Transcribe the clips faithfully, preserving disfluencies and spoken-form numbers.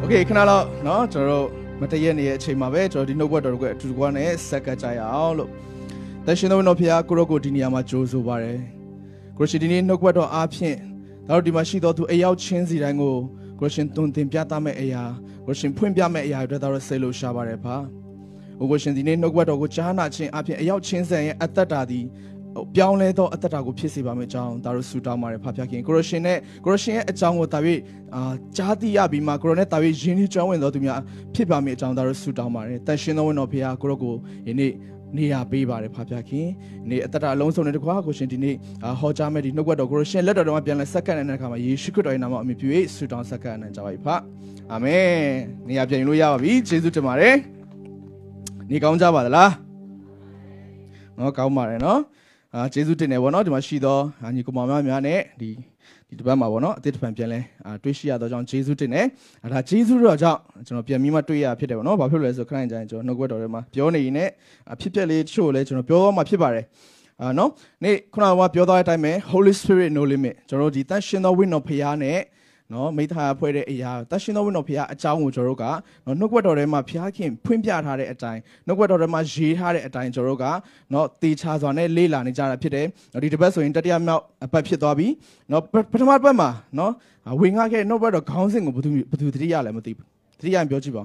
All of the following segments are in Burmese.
Okay, ခဏလောက်နော်ကျွန်တော်မတည့်ရနေတဲ့အချိန်မှာပဲကျွန်တော်ဒီနှုတ်ဘွက်တော်ကိုအတူတူနဲ့ဆက်ကကြရအောင်လို့တရှင်တော်ဖျားကိုရောကိုဒီနေရာမှာကြိုးဆိုပါတယ်ကိုရှင်ဒီနေ့နှုတ်ဘွက်တော်အားဖြင့်ဒါတို့ဒီမှာရှိတော်သူအရောက်ချင်းစီတိုင်းကိုကိုရှင်တွင်တင်ပြသမဲ့အရာကိုရှင်ဖွင့်ပြမဲ့အရာတွေတော့ဆေလို့ရှာပါတယ်ပါကိုရှင်ဒီနေ့နှုတ်ဘွက်တော်ကိုကြားနာခြင်းအားဖြင့်အရောက်ချင်းစံရဲ့အသက်တာဒီပြောင်းလဲသောအသက်တာကိုဖြစ်စေပါမယ်အကြောင်းဒါတို့ဆူတောင်းပါတယ်ဖဖခင်ကိုရရှင်နဲ့ကိုရရှင်ရဲ့အကြောင်းကိုတာပြီးအာကြားသိရပြီးမှကိုရနဲ့တာပြီးယဉ်ကျေးကျွမ်းဝင်တော်သူများဖြစ်ပါမယ်အကြောင်းဒါတို့ဆူတောင်းပါတယ်တန်ရှင်တော်ဝင်တော်ဖခင်ကိုရကိုယနေ့နေရာပေးပါတယ်ဖဖခင်နေအသက်တာအလုံးစုံတဲ့တကွာကိုရှင်ဒီနေ့ဟောကြားမဲ့ဒီနှုတ်ကပတ်တော်ကိုရရှင်လက်တော်တော်မှာပြန်လဲစက္ကန့်တဲ့အခါမှာယေရှုခရစ်တော်ရဲ့နာမအမိပြု၍ဆူတောင်းစက္ကန့်နဲ့ကြပါပြီဖအာမင်နေရာပြန်လို့ရပါပြီယေရှုတင်ပါတယ်နေကောင်းကြပါသလားနော်ကောင်းပါတယ်နော်အာကျေးဇူးတင်တယ်ဗောနော်ဒီမှာရှိသောညီကောင်မများနဲ့ဒီဒီတစ်ပတ်မှာဗောနော်အသစ်တစ်ပံပြန်လဲအာတွေ့ရှိရသောကြောင့်ကျေးဇူးတင်တယ်အဲဒါကျေးဇူးတော်ကြောင့်ကျွန်တော်ပြန်ပြီးမှတွေ့ရဖြစ်တယ်ဗောနော်ဘာဖြစ်လို့လဲဆိုခဏကြရင်ကျွန်တော်နှုတ်ခွက်တော်ထဲမှာပြောနေရင်လည်းဖြစ်ပျက်လေးတချို့လည်းကျွန်တော်ပြောမှဖြစ်ပါတယ်အာနော်နေ့ခုနကပြောသွားတဲ့အတိုင်းပဲ Holy Spirit no limit ကျွန်တော်ဒီတန်ရှင်သောဝိညာဉ်တော်ဖခင်နဲ့နော်မိသားဖွဲ့တဲ့အရာတန်ရှင်သောဝိညာဉ်တော်ဖခင်အကြောင်းကိုကျွန်တော်တို့ကနော်နှုတ်ခွက်တော်ထဲမှာဖခင်ဖွင့်ပြထားတဲ့အတိုင်းနှုတ်ခွက်တော်ထဲမှာရေးထားတဲ့အတိုင်းကျွန်တော်တို့ကနော်တေချာစွာနဲ့လေ့လာနေကြတာဖြစ်တယ်ဒီတစ်ပတ်ဆိုရင်တတိယမြောက်အပတ်ဖြစ်သွားပြီနော်ပထမပတ်မှာနော်ဝင်ငှခဲ့နှုတ်ခွက်တော်ခေါင်းစဉ်ကိုဘယ်သူဘယ်သူတတိယလဲမသိဘူးတတိယပြောကြည့်ပါဦး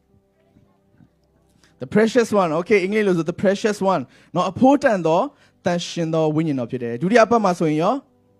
The precious one okay အင်္ဂလိပ်လိုဆို the precious one နော်အဖို့တန်သောတန်ရှင်သောဝိညာဉ်တော်ဖြစ်တယ်ဒုတိယပတ်မှာဆိုရင်ရော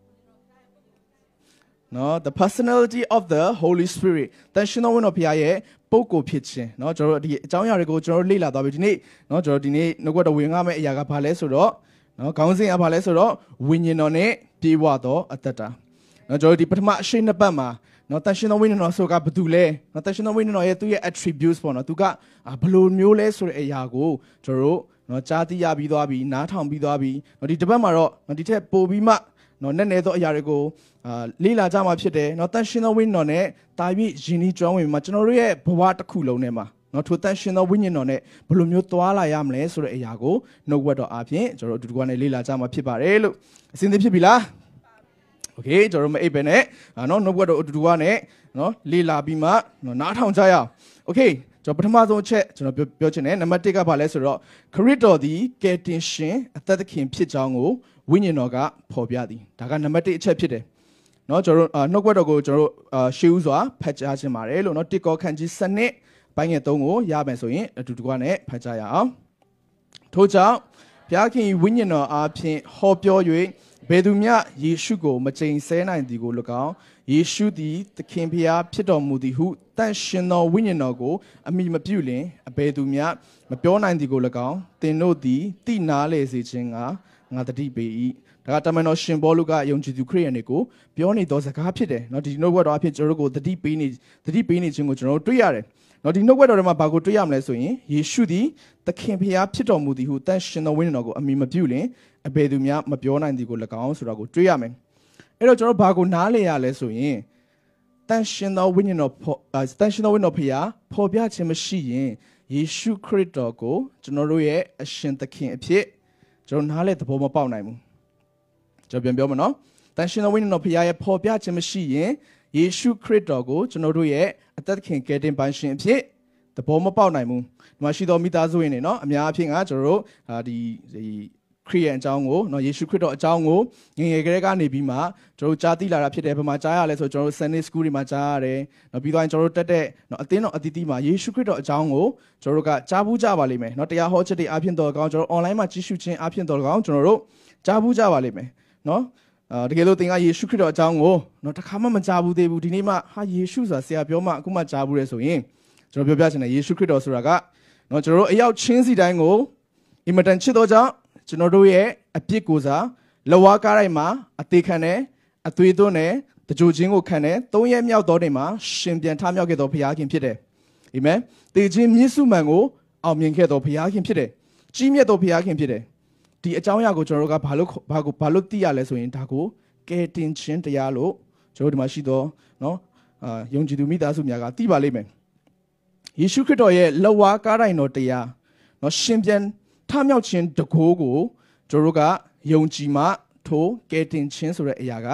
နော် the personality of the Holy Spirit တန်ရှင်တော်ဝိညာဉ်တော်ဖခင်ရဲ့ပုဂ္ဂိုလ်ဖြစ်ခြင်းနော်ကျွန်တော်တို့ဒီအကြောင်းအရာတွေကိုကျွန်တော်တို့လေ့လာသွားပြီဒီနေ့နော်ကျွန်တော်ဒီနေ့နှုတ်ကပတ်တော်ဝင်ငှမဲ့အရာကဘာလဲဆိုတော့နော်ခေါင်းစဉ်ကဘာလဲဆိုတော့ဝိညာဉ်တော်နဲ့ပြေဝသောအသက်တာနော်ကျွန်တော်ဒီပထမအရှိနှစ်ပတ်မှာနော်တန်ရှင်တော်ဝိညာဉ်တော်ဆိုတာဘာတူလဲနော်တန်ရှင်တော်ဝိညာဉ်တော်ရဲ့သူ့ရဲ့ attributes ပေါ့နော်သူကဘယ်လိုမျိုးလဲဆိုတဲ့အရာကိုကျွန်တော်တို့နော်ကြားသိရပြီးသွားပြီနားထောင်ပြီးသွားပြီနော်ဒီတစ်ပတ်မှာတော့နော်ဒီထက်ပိုပြီးမှနော်နဲ့နေသောအရာတွေကိုအာလေ့လာကြမှာဖြစ်တယ်နော်တန်ရှင်သောဝိညာဉ်တော်နဲ့တာပြီးယဉ်ဤကျွမ်းဝင်မှာကျွန်တော်တို့ရဲ့ဘဝတစ်ခုလုံးထဲမှာနော်ထိုတန်ရှင်သောဝိညာဉ်တော်နဲ့ဘယ်လိုမျိုးသွားလာရမလဲဆိုတဲ့အရာကိုနှုတ်ဝက်တော်အပြင်ကျွန်တော်တို့အတူတူကနေလေ့လာကြမှာဖြစ်ပါတယ်လို့အစဉ်သင့်ဖြစ်ပြီလားโอเคကျွန်တော်တို့မအိပ်ပဲနဲ့နော်နှုတ်ဝက်တော်အတူတူကနေနော်လေ့လာပြီးမှနော်နားထောင်ကြရအောင်โอเคကျွန်တော်ပထမဆုံးအချက်ကျွန်တော်ပြောပြောချင်တယ်နံပါတ်တစ်ကဘာလဲဆိုတော့ခရစ်တော်သည်ကယ်တင်ရှင်အသက်သခင်ဖြစ်ကြောင်းကိုဝိညာဉ်တော်ကဖော်ပြသည်ဒါကနံပါတ်တစ်အချက်ဖြစ်တယ်เนาะကျွန်တော်တို့နှုတ်ခွက်တော်ကိုကျွန်တော်တို့ရှေးဥစွာဖတ်ကြားခြင်းပါတယ်လို့เนาะတစ်ကောခန်းကြီးစနစ်ပိုင်းငယ်သုံးကိုရမယ်ဆိုရင်အတူတူကနဲ့ဖတ်ကြားရအောင်ထို့ကြောင့်ဘုရားခင်ဝိညာဉ်တော်အားဖြင့်ဟောပြော၍ဘယ်သူမျှယေရှုကိုမကျိန်ဆဲနိုင်သည်ကို၎င်းယေရှုသည်သခင်ဘုရားဖြစ်တော်မူသည်ဟုတန်ရှင်သောဝိညာဉ်တော်ကိုအမိမပြုလင်အဘယ်သူမျှမပြောနိုင်သည်ကို၎င်းသင်တို့သည်တိနာလေစေခြင်းကငါတတိပေ၏ဒါကတမန်တော်ရှင်ဘောလုကယုံကြည်သူခရစ်ယာန်တွေကိုပြောနေသောစကားဖြစ်တယ်เนาะဒီနှုတ်ဘွက်တော်အဖြစ်ကျွန်တော်တို့ကိုတတိပေးနေတတိပေးနေခြင်းကိုကျွန်တော်တို့တွေ့ရတယ်เนาะဒီနှုတ်ဘွက်တော်ထဲမှာဘာကိုတွေ့ရမလဲဆိုရင်ယေရှုသည်သခင်ဖျားဖြစ်တော်မူသည်ဟုတန်ရှင်တော်ဝိညာဉ်တော်ကိုအမိမပြုလင်အဘယ်သူများမပြောနိုင်သည်ကို၎င်းဆိုတာကိုတွေ့ရမယ်အဲ့တော့ကျွန်တော်ဘာကိုနားလည်ရလဲဆိုရင်တန်ရှင်တော်ဝိညာဉ်တော်တန်ရှင်တော်ဝိညာဉ်တော်ဖျားဖော်ပြခြင်းမရှိရင်ယေရှုခရစ်တော်ကိုကျွန်တော်တို့ရဲ့အရှင်သခင်အဖြစ်ကျွန်တော်နားလည်သဘောမပေါက်နိုင်ဘူးကျွန်တော်ပြန်ပြောမယ်နော်တန်ရှင်တော်ဝိညာဉ်တော်ဖခင်ရဲ့ဖော်ပြခြင်းမရှိရင်ယေရှုခရစ်တော်ကိုကျွန်တော်တို့ရဲ့အသက်ခင်ကယ်တင်ပိုင်ရှင်အဖြစ်သဘောမပေါက်နိုင်ဘူးဒီမှာရှိတော်မိသားစုဝင်တွေနော်အများအဖြစ်ကကျွန်တော်တို့ဒီဒီခရစ်ယာန်အကြောင်းကိုနော်ယေရှုခရစ်တော်အကြောင်းကိုငယ်ငယ်ကလေးကနေပြီးမှကျွန်တော်တို့ကြားသိလာတာဖြစ်တယ်ဘယ်မှာကြားရလဲဆိုကျွန်တော်တို့ Sunday School တွေမှာကြားရတယ်နော်ပြီးတော့ကျွန်တော်တို့တက်တဲ့နော်အသင်းတော်အသီးသီးမှာယေရှုခရစ်တော်အကြောင်းကိုကျွန်တော်တို့ကကြားဘူးကြပါလိမ့်မယ်နော်တရားဟောချက်တွေအပြင်တော်ကောင်းကျွန်တော် online မှာကြည့်ရှုခြင်းအပြင်တော်ကောင်းကျွန်တော်တို့ကြားဘူးကြပါလိမ့်မယ်နော်အာတကယ်လို့သင်ကယေရှုခရစ်တော်အကြောင်းကိုနော်တစ်ခါမှမကြားဘူးသေးဘူးဒီနေ့မှဟာယေရှုဆိုတာဆရာပြောမှအခုမှကြားဘူးလဲဆိုရင်ကျွန်တော်ပြောပြချင်တယ်ယေရှုခရစ်တော်ဆိုတာကနော်ကျွန်တော်တို့အရောက်ချင်းစီတိုင်းကိုအင်မတန်ချစ်တော်ကြောင့်ကျွန်တော်တို့ရဲ့အပြစ်ကိုစားလဝါကားတိုင်းမှာအသေးခံတယ်အသွေးသွန်းတယ်တကြိုချင်းကိုခံတယ်သုံးရက်မြောက်သောနေ့မှာရှင်ပြန်ထမြောက်ခဲ့သောဘုရားခင်ဖြစ်တယ်အာမင်တေခြင်းမြင့်စုမှန်ကိုအောင်မြင်ခဲ့သောဘုရားခင်ဖြစ်တယ်ကြီးမြတ်သောဘုရားခင်ဖြစ်တယ်ဒီအကြောင်းအရာကိုကျွန်တော်တို့ကဘာလို့ဘာကိုဘာလို့သိရလဲဆိုရင်ဒါကိုကယ်တင်ခြင်းတရားလို့ကျွန်တော်ဒီမှာရှိသောနော်အာယုံကြည်သူမိသားစုများကသိပါလိမ့်မယ်ယေရှုခရစ်တော်ရဲ့လဝါကားတိုင်းတော်တရားနော်ရှင်ပြန်ထမြောက်ခြင်းတကိုးကိုကျွန်တော်တို့ကယုံကြည်မှထိုကယ်တင်ခြင်းဆိုတဲ့အရာက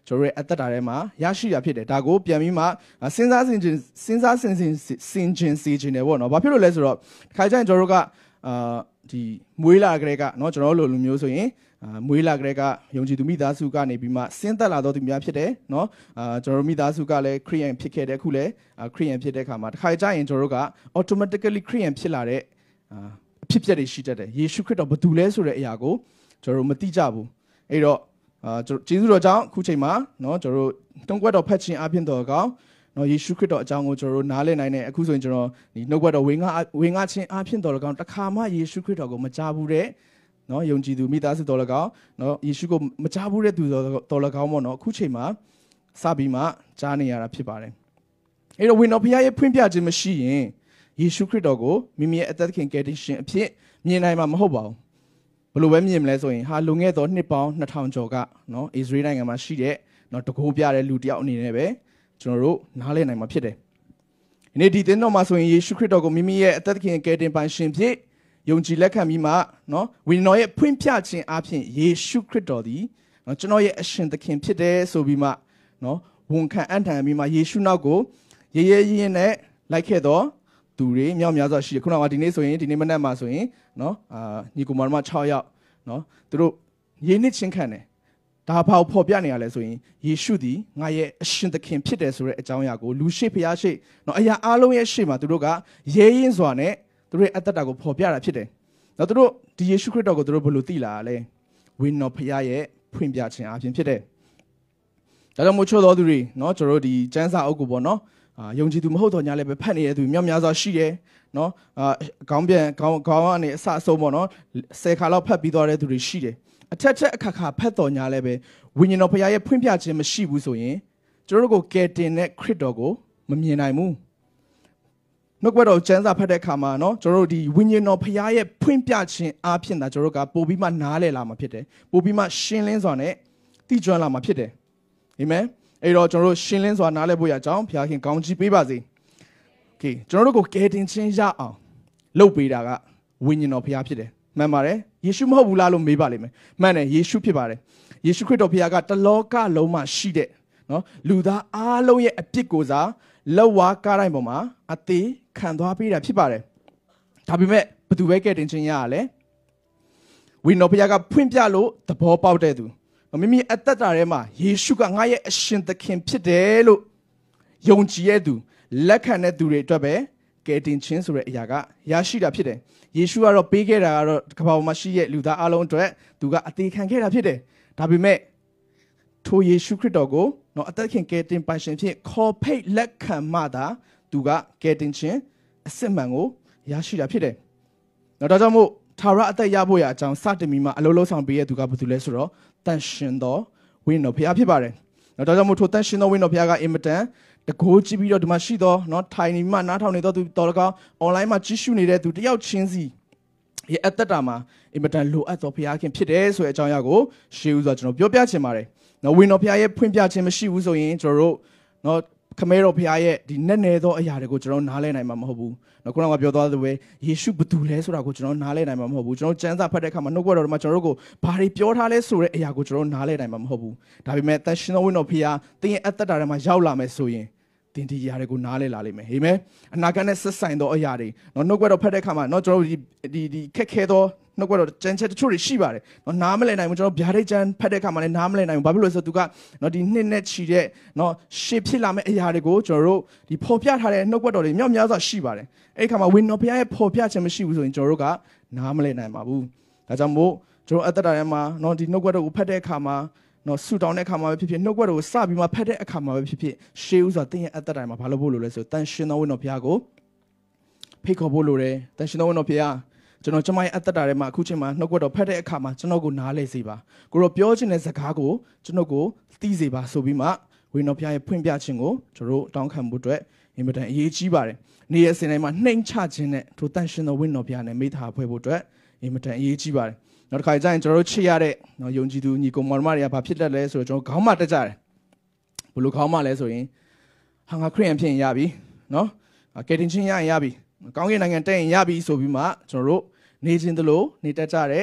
ကျွန်တော်ရဲ့အသက်တာထဲမှာရရှိရဖြစ်တယ်ဒါကိုပြန်ပြီးမှစဉ်းစားဆင်ခြင်စဉ်းစားဆင်ခြင်ဆင်ခြင်စေခြင်းတယ်ပေါ့နော်ဘာဖြစ်လို့လဲဆိုတော့ခါကျရင်ကျွန်တော်တို့ကအာဒီမွေးလာကြတဲ့ကနော်ကျွန်တော်တို့လိုလူမျိုးဆိုရင်အာမွေးလာကြတဲ့ကယုံကြည်သူမိသားစုကနေပြီးမှစဉ်းသက်လာတော့သူများဖြစ်တယ်နော်အာကျွန်တော်တို့မိသားစုကလည်းခရိယန်ဖြစ်ခဲ့တဲ့ခုလည်းခရိယန်ဖြစ်တဲ့အခါမှာတစ်ခါကျရင်ကျွန်တော်တို့က automatically ခရိယန်ဖြစ်လာတဲ့အာအဖြစ်အပျက်တွေရှိတတ်တယ်ယေရှုခရစ်တော်ဘယ်သူလဲဆိုတဲ့အရာကိုကျွန်တော်တို့မသိကြဘူးအဲ့တော့အာကျွန်တော်ကျေးဇူးတော်ကြောင့်အခုချိန်မှာနော်ကျွန်တော်တို့တုံးကွက်တော်ဖတ်ခြင်းအပြင်တော်ကောင်နော်ယေရှုခရစ်တော်အကြောင်းကိုကျွန်တော်တို့နားလည်နိုင်တဲ့အခုဆိုရင်ကျွန်တော်ဒီနှုတ်ကွက်တော်ဝေငှဝေငှခြင်းအပြင်တော်ကောင်တခါမှယေရှုခရစ်တော်ကိုမကြားဘူးတဲ့နော်ယုံကြည်သူမိသားစုတော်၎င်းနော်ယေရှုကိုမကြားဘူးတဲ့သူတော်၎င်းပေါ့နော်အခုချိန်မှာစပြီးမှကြားနေရတာဖြစ်ပါတယ်အဲ့တော့ဝိညာဉ်တော်ဖခင်ရဲ့ဖွင့်ပြခြင်းမရှိရင်ယေရှုခရစ်တော်ကိုမိမိရဲ့အသက်သခင်ကယ်တင်ရှင်အဖြစ်မြင်နိုင်မှာမဟုတ်ပါဘူးဘယ်လိုပဲမြင်မလဲဆိုရင်ဟာလုံခဲ့သောနှစ်ပေါင်းနှစ်ထောင်ကျော်ကနော်ဣသရေလနိုင်ငံမှာရှိတဲ့နော်တကိုးပြတဲ့လူတယောက်အနေနဲ့ပဲကျွန်တော်တို့နားလည်နိုင်မှာဖြစ်တယ်ဒီနေ့ဒီသင်တော်မှာဆိုရင်ယေရှုခရစ်တော်ကိုမိမိရဲ့အသက်သခင်ကယ်တင်ပိုင်ရှင်ဖြစ်ယုံကြည်လက်ခံပြီးမှနော်ဝိညာဉ်တော်ရဲ့ဖွင့်ပြခြင်းအပြင်ယေရှုခရစ်တော်သည်နော်ကျွန်တော်ရဲ့အရှင်သခင်ဖြစ်တယ်ဆိုပြီးမှနော်ဝန်ခံအံ့ထံပြီးမှယေရှုနောက်ကိုရဲရဲရင်းနဲ့လိုက်ခဲ့တော့သူတွေမြောက်များစွာရှိတယ်ခုနကဒီနေ့ဆိုရင်ဒီနေ့မနက်မှာဆိုရင်နော်အာညီကိုမောင်မ၆ယောက်နော်သူတို့ယေနစ်ချင်းခံတယ်ဒါဘာကိုဖော်ပြနေရလဲဆိုရင်ယေရှုသည်ငါရဲ့အရှင်သခင်ဖြစ်တယ်ဆိုတဲ့အကြောင်းအရာကိုလူရှိဖျားရှိနော်အရာအားလုံးရဲ့ရှေ့မှာသူတို့ကရဲရင်စွာနဲ့သူတို့ရဲ့အသက်တာကိုဖော်ပြတာဖြစ်တယ်နော်သူတို့ဒီယေရှုခရစ်တော်ကိုသူတို့ဘယ်လိုသိလာလဲဝိညာဉ်တော်ဖျားရဲ့ဖွင့်ပြခြင်းအပြင်ဖြစ်တယ်ဒါကြောင့်မို့ချို့တော်သူတွေနော်ကျွန်တော်တို့ဒီကျမ်းစာအုပ်ကိုပေါ့နော်အာယုံကြည်သူမဟုတ်တော့ညာလည်းပဲဖတ်နေတဲ့သူမြောက်များစွာရှိတယ်နော်အာခေါင်းပြန်ခေါင်းခေါင်းကနေအဆအဆုံးပေါ့နော်ဆယ်ခါလောက်ဖတ်ပြီးသွားတဲ့သူတွေရှိတယ်အထက်ထက်အခါခါဖတ်တော်ညာလည်းပဲဝိညာဉ်တော်ဖခင်ရဲ့ဖွင့်ပြခြင်းမရှိဘူးဆိုရင်ကျွန်တော်တို့ကိုကယ်တင်တဲ့ခရစ်တော်ကိုမမြင်နိုင်ဘူးနှုတ်ကပတ်တော်ကျမ်းစာဖတ်တဲ့အခါမှာနော်ကျွန်တော်တို့ဒီဝိညာဉ်တော်ဖခင်ရဲ့ဖွင့်ပြခြင်းအားဖြင့်ဒါကျွန်တော်တို့ကပို့ပြီးမှနားလည်လာမှာဖြစ်တယ်ပို့ပြီးမှရှင်းလင်းစွာနဲ့သိကျွမ်းလာမှာဖြစ်တယ်အာမင်အဲ့တော့ကျွန်တော်တို့ရှင်းလင်းစွာနားလည်ဖို့ရအောင်ဘုရားခင်ကောင်းချီးပေးပါစေโอเคကျွန်တော်တို့ကိုကယ်တင်ခြင်းရအောင်လုပ်ပေးတာကဝိညာဉ်တော်ဘုရားဖြစ်တယ်မှန်ပါတယ်ယေရှုမဟုတ်ဘူးလားလို့မေးပါလိမ့်မယ်မှန်တယ်ယေရှုဖြစ်ပါတယ်ယေရှုခရစ်တော်ဘုရားကတလောကလုံးမှာရှိတဲ့နော်လူသားအားလုံးရဲ့အပြစ်ကိုစားလက်ဝါးကားတိုင်းပေါ်မှာအသေးခံသွားပေးတာဖြစ်ပါတယ်ဒါပေမဲ့ဘယ်သူပဲကယ်တင်ခြင်းရရလဲဝိညာဉ်တော်ဘုရားကဖွင့်ပြလို့သဘောပေါက်တဲ့သူမိမိအသက်တာထဲမှာယေရှုကငါရဲ့အရှင်သခင်ဖြစ်တယ်လို့ယုံကြည်ရဲ့သူလက်ခံတဲ့သူတွေအတွက်ပဲကယ်တင်ခြင်းဆိုတဲ့အရာကရရှိတာဖြစ်တယ်ယေရှုကတော့ပေးခဲ့တာကတော့ကမ္ဘာပေါ်မှာရှိတဲ့လူသားအလုံးအတွက်သူကအသေးခံခဲ့တာဖြစ်တယ်ဒါပေမဲ့ထိုယေရှုခရစ်တော်ကိုနော်အသက်ခင်ကယ်တင်ပိုင်ရှင်ဖြစ်ခေါ်ဖိတ်လက်ခံမှသာသူကကယ်တင်ခြင်းအစစ်မှန်ကိုရရှိတာဖြစ်တယ်နော်ဒါကြောင့်မို့ထာဝရအသက်ရဖို့ရအကြောင်းစတင်ပြီးမှအလုံးလုံးဆောင်ပေးရသူကဘာတူလဲဆိုတော့တန်ရှင်တော်ဝိညာဉ်တော်ဘုရားဖြစ်ပါတယ်နော်ဒါကြောင့်မို့ထိုတန်ရှင်တော်ဝိညာဉ်တော်ဘုရားကအင်မတန်တကိုးကြည့်ပြီးတော့ဒီမှာရှိတော့နော်ထိုင်နေမှနားထောင်နေတော့သူတော်တကောင်း online မှာကြည့်ရှုနေတဲ့သူတယောက်ချင်းစီရဲ့အသက်တာမှာအင်မတန်လိုအပ်တော်ဘုရားခင်ဖြစ်တယ်ဆိုတဲ့အကြောင်းအရာကိုရှေးဦးစွာကျွန်တော်ပြောပြချင်ပါတယ်နော်ဝိညာဉ်တော်ဘုရားရဲ့ဖွင့်ပြခြင်းမရှိဘူးဆိုရင်ကျွန်တော်တို့နော်ခမဲတော်ဘုရားရဲ့ဒီနက်နယ်သောအရာတွေကိုကျွန်တော်နားလည်နိုင်မှာမဟုတ်ဘူးနော်ခုနကပြောသွားသလိုပဲယေရှုဘယ်သူလဲဆိုတာကိုကျွန်တော်နားလည်နိုင်မှာမဟုတ်ဘူးကျွန်တော်ကျမ်းစာဖတ်တဲ့အခါမှာနှုတ်ကပတ်တော်မှာကျွန်တော်တို့ကိုဘာတွေပြောထားလဲဆိုတဲ့အရာကိုကျွန်တော်နားလည်နိုင်မှာမဟုတ်ဘူးဒါပေမဲ့သရှင်တော်ဝိညာဉ်တော်ဘုရားသင်ရဲ့အသက်တာထဲမှာရောက်လာမယ်ဆိုရင်သင်ဒီအရာတွေကိုနားလည်လာလိမ့်မယ်အာမင်အနာဂတ်နဲ့ဆက်ဆိုင်သောအရာတွေနော်နှုတ်ကပတ်တော်ဖတ်တဲ့အခါမှာနော်ကျွန်တော်တို့ဒီဒီဒီခက်ခဲသောနှုတ်ကပတ်တော်ကျမ်းချက်တချို့တွေရှိပါတယ်နော်နားမလည်နိုင်ဘူးကျွန်တော်ဗျာဒိတ်ကျမ်းဖတ်တဲ့အခါမှာလည်းနားမလည်နိုင်ဘူးဘာဖြစ်လို့လဲဆိုတော့သူကနော်ဒီနှစ်နဲ့ချီတဲ့နော်ရှေ့ဖြစ်လာမယ့်အရာတွေကိုကျွန်တော်တို့ဒီဖော်ပြထားတဲ့နှုတ်ကပတ်တော်တွေမြောက်များစွာရှိပါတယ်အဲ့ဒီအခါမှာဝိညာဉ်တော်ဘုရားရဲ့ဖော်ပြခြင်းမရှိဘူးဆိုရင်ကျွန်တော်တို့ကနားမလည်နိုင်ပါဘူးဒါကြောင့်မို့ကျွန်တော်အသက်တာထဲမှာနော်ဒီနှုတ်ကပတ်တော်ကိုဖတ်တဲ့အခါမှာနော်ဆူတောင်းတဲ့အခါမှာပဲဖြစ်ဖြစ်နှုတ်ကပတ်တော်ကိုစပြီးမှဖတ်တဲ့အခါမှာပဲဖြစ်ဖြစ်ရှေးဥစွာသင်ရဲ့အသက်တာမှာဘာလို့ဖို့လို့လဲဆိုတော့တန်ရှင်တော်ဝိညာဉ်တော်ဘုရားကိုဖိတ်ခေါ်ဖို့လိုတယ်တန်ရှင်တော်ဝိညာဉ်တော်ဘုရားကျွန်တော်ကျမရဲ့အသက်တာထဲမှာအခုချိန်မှာနှုတ်ကပတ်တော်ဖတ်တဲ့အခါမှာကျွန်တော်ကိုနားလည်စေပါကိုရောပြောချင်တဲ့စကားကိုကျွန်တော်ကိုသိစေပါဆိုပြီးမှဝိညာဉ်တော်ဘုရားရဲ့ဖွင့်ပြခြင်းကိုကျွန်တော်တောင်းခံမှုအတွက်အင်မတန်အရေးကြီးပါတယ်နေ့ရက်စဉ်တိုင်းမှာနှိမ်ချခြင်းနဲ့ထိုတန်ရှင်တော်ဝိညာဉ်တော်ဘုရားနဲ့မိသားဖွဲ့ဖို့အတွက်အင်မတန်အရေးကြီးပါတယ်နောက်တစ်ခါကျရင်ကျွန်တော်တို့ချစ်ရတဲ့နော်ယုံကြည်သူညီကောင်မောင်မတွေကဘာဖြစ်တတ်လဲဆိုတော့ကျွန်တော်ခေါင်းမတက်ကြတယ်ဘယ်လိုခေါင်းမလဲဆိုရင်ဟာငါခရစ်ယာန်ဖြစ်ရင်ရပြီနော်ကယ်တင်ခြင်းရရင်ရပြီကောင်းကင်နိုင်ငံတက်ရင်ရပြီဆိုပြီးမှကျွန်တော်တို့နေခြင်းတလို့နေတတ်ကြတဲ့အ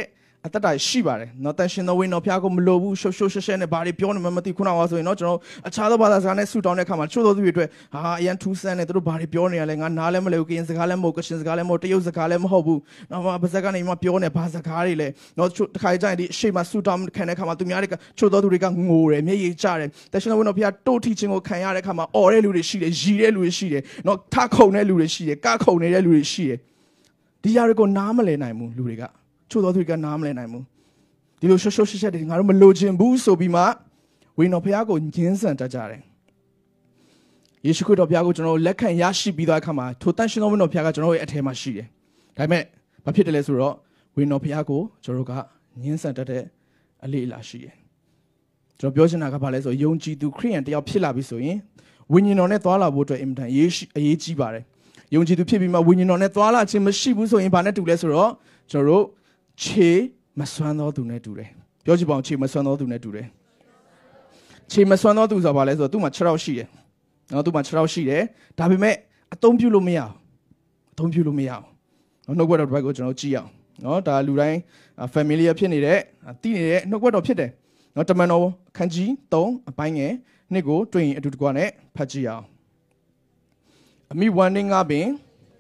အသက်တာရှိပါတယ်เนาะတန်ရှင်သောဝိညာဉ်တော်ဖျားကိုမလိုဘူးရှုပ်ရှုပ်ရှက်ရှက်နဲ့ဘာတွေပြောနေမှမသိခုနကဆိုရင်เนาะကျွန်တော်အခြားသောဘာသာစကားနဲ့ဆူတောင်းတဲ့အခါမှာချို့သောသူတွေအတွက်ဟာအရန်ထူးဆန်းတယ်သူတို့ဘာတွေပြောနေရလဲငါနားလည်းမလဲဘူးကရင်စကားလည်းမဟုတ်ကရှင်စကားလည်းမဟုတ်တရုတ်စကားလည်းမဟုတ်ဘူးเนาะဘာစကားကနေမှပြောနေဘာစကားတွေလဲเนาะတစ်ခါကြရင်ဒီအရှိမဆူတောင်းခံတဲ့အခါမှာသူများတွေကချို့သောသူတွေကငိုတယ်မျက်ရည်ကျတယ်တန်ရှင်သောဝိညာဉ်တော်ဖျားတိုးထီခြင်းကိုခံရတဲ့အခါမှာအော်တဲ့လူတွေရှိတယ်ရီတဲ့လူတွေရှိတယ်เนาะထခုန်တဲ့လူတွေရှိတယ်ကခုန်နေတဲ့လူတွေရှိတယ်ဒီຢာတွေကိုနားမလည်နိုင်ဘူးလူတွေကချို့သောသူတွေကနားမလည်နိုင်ဘူးဒီလိုရှုပ်ရှုပ်ရှက်ရှက်တွေငါတို့မလိုချင်ဘူးဆိုပြီးမှဝိညာဉ်တော်ဖျားကိုညှင်းဆန်တတ်ကြတယ်ယေရှုခရစ်တော်ဖျားကိုကျွန်တော်လက်ခံရရှိပြီးသွားအခါမှာထိုတန်ရှင်သောဝိညာဉ်တော်ဖျားကကျွန်တော်ရဲ့အထဲမှာရှိတယ်ဒါပေမဲ့ဘာဖြစ်တယ်လဲဆိုတော့ဝိညာဉ်တော်ဖျားကိုကျွန်တော်ကညှင်းဆန်တတ်တဲ့အလေးအလာရှိတယ်ကျွန်တော်ပြောချင်တာကဘာလဲဆိုယုံကြည်သူခရိယန်တယောက်ဖြစ်လာပြီဆိုရင်ဝိညာဉ်တော်နဲ့သွားလာဖို့အတွက်အင်မတန်အရေးအရေးကြီးပါတယ်ယုံကြည်သူဖြစ်ပြီးမှဝိညာဉ်တော်နဲ့သွားလာခြင်းမရှိဘူးဆိုရင်ဘာနဲ့တူလဲဆိုတော့ကျွန်တော်တို့ခြေမစွမ်းသောသူနဲ့တူတယ်ပြောကြည့်ပါဦးခြေမစွမ်းသောသူနဲ့တူတယ်ခြေမစွမ်းသောသူဆိုတာဘာလဲဆိုတော့သူ့မှာခြေထောက်ရှိတယ်နော်သူ့မှာခြေထောက်ရှိတယ်ဒါပေမဲ့အသုံးပြုလို့မရအောင်အသုံးပြုလို့မရအောင်နော်နှုတ်ဘက်တော်ဘက်ကိုကျွန်တော်ကြည့်အောင်နော်ဒါလူတိုင်း familiar ဖြစ်နေတဲ့သိနေတဲ့နှုတ်ဘက်တော်ဖြစ်တယ်နော်တမန်တော်ခန်းကြီးသုံးအပိုင်းငယ်နှစ်ကိုတွေ့ရင်အတူတကွနဲ့ဖတ်ကြည့်အောင်အမိဝန္ဒင်းကပင်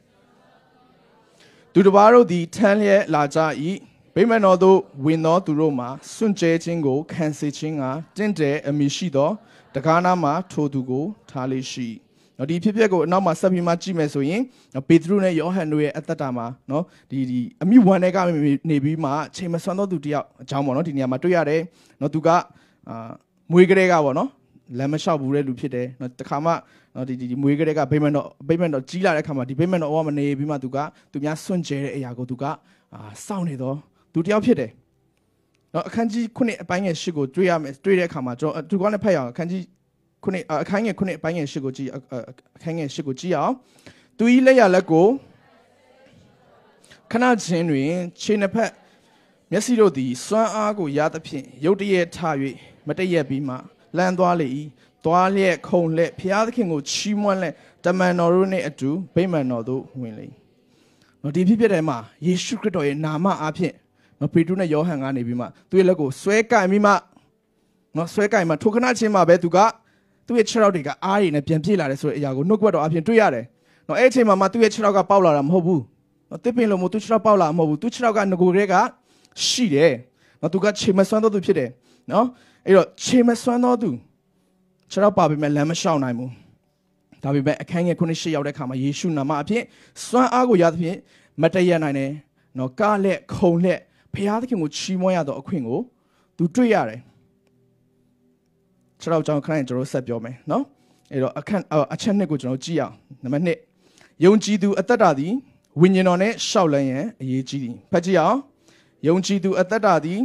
သူတစ်ပါးတို့သည်ထမ်းလျက်လာကြ၏ဗိမာန်တော်သို့ဝင်သောသူတို့မှာစွန့်ကြဲခြင်းကိုခံစေခြင်းကတင့်တယ်အမိရှိသောတကားနာမှာထိုသူကိုထားလေရှိနော်ဒီဖြစ်ပျက်ကိုအနောက်မှာဆက်ပြီးမှကြည့်မယ်ဆိုရင်ပေတရုနဲ့ယောဟန်တို့ရဲ့အသက်တာမှာနော်ဒီဒီအမိဝန္ဒဲကနေပြီးမှချိန်မစွမ်းသောသူတယောက်အကြောင်းပေါ့နော်ဒီနေရာမှာတွေ့ရတယ်နော်သူကအာမွေးကလေးကပေါ့နော်လမ်းမလျှောက်ဘူးတဲ့လူဖြစ်တယ်နော်တခါမှနော်ဒီဒီမွေးကလေးကဗိမာန်တော်ဗိမာန်တော်ကြီးလာတဲ့အခါမှာဒီဗိမာန်တော်အော်မနေပြီးမှသူကသူများစွန့်ကြဲတဲ့အရာကိုသူကအာစောင့်နေတော့သူတယောက်ဖြစ်တယ်နော်အခန်းကြီးခုနှစ်အပိုင်းငယ်ရှစ်ကိုတွေ့ရမယ်တွေ့တဲ့အခါမှာကျွန်တော်သူကလည်းဖတ်ရအောင်အခန်းကြီးခုနှစ်အခန်းငယ်ခုနှစ်အပိုင်းငယ်ရှစ်ကိုကြည့်အခန်းငယ်ရှစ်ကိုကြည့်အောင်သူဤလက်ရလက်ကိုခဏချင်းတွင်ခြေနှစ်ဖက်မျက်စိတို့သည်စွမ်းအားကိုရသဖြင့်ရုတ်တရက်ထ၍မတည့်ရက်ပြီးမှလမ်းသွားလေ၏သွားလျက်ခုန်လက်ဖျားသခင်ကိုချီးမွမ်းလက်တမန်တော်တို့နှင့်အတူဗိမာန်တော်သို့ဝင်လေနော်ဒီဖြစ်ဖြစ်တဲ့မှာယေရှုခရစ်တော်ရဲ့နာမအားဖြင့်နော်ပေတရုနဲ့ယောဟန်ကနေပြီးမှသူ့ရဲ့လက်ကိုဆွဲကင်ပြီးမှနော်ဆွဲကင်မှထိုခဏချင်းမှာပဲသူကသူ့ရဲ့ခြေထောက်တွေကအားရည်နဲ့ပြန်ပြေးလာတယ်ဆိုတဲ့အရာကိုနှုတ်ကပတ်တော်အပြင်တွေ့ရတယ်။နော်အဲ့အချိန်မှာမှသူ့ရဲ့ခြေထောက်ကပေါက်လာတာမဟုတ်ဘူး။နော်တစ်ပင်လုံးမသူ့ခြေထောက်ပေါက်လာမဟုတ်ဘူး။သူ့ခြေထောက်ကငကိုတွေကရှိတယ်။နော်သူကခြေမစွမ်းသောသူဖြစ်တယ်။နော်အဲ့တော့ခြေမစွမ်းသောသူခြေထောက်ပါပေမဲ့လမ်းမလျှောက်နိုင်ဘူး။ဒါပေမဲ့အခန်းငယ်ခုနှစ်ရှစ်ရောက်တဲ့အခါမှာယေရှုနာမအဖြစ်စွမ်းအားကိုရသဖြင့်မတည့်ရနိုင်တယ်။နော်ကလက်ခုံလက်ဖျားသခင်ကိုချီးမွမ်းရသောအခွင့်ကိုသူတွေ့ရတယ်။ခြေထောက်ကြောင့်ခဏကျွန်တော်ဆက်ပြောမယ်နော်အဲ့တော့အခန်းအချက်နှစ်ကိုကျွန်တော်ကြည့်အောင်နံပါတ်နှစ်ယုံကြည်သူအသက်တာသည်ဝိညာဉ်တော်နဲ့ရှောက်လန်းရန်အရေးကြီးသည်ဖတ်ကြည့်အောင်ယုံကြည်သူအသက်တာသည်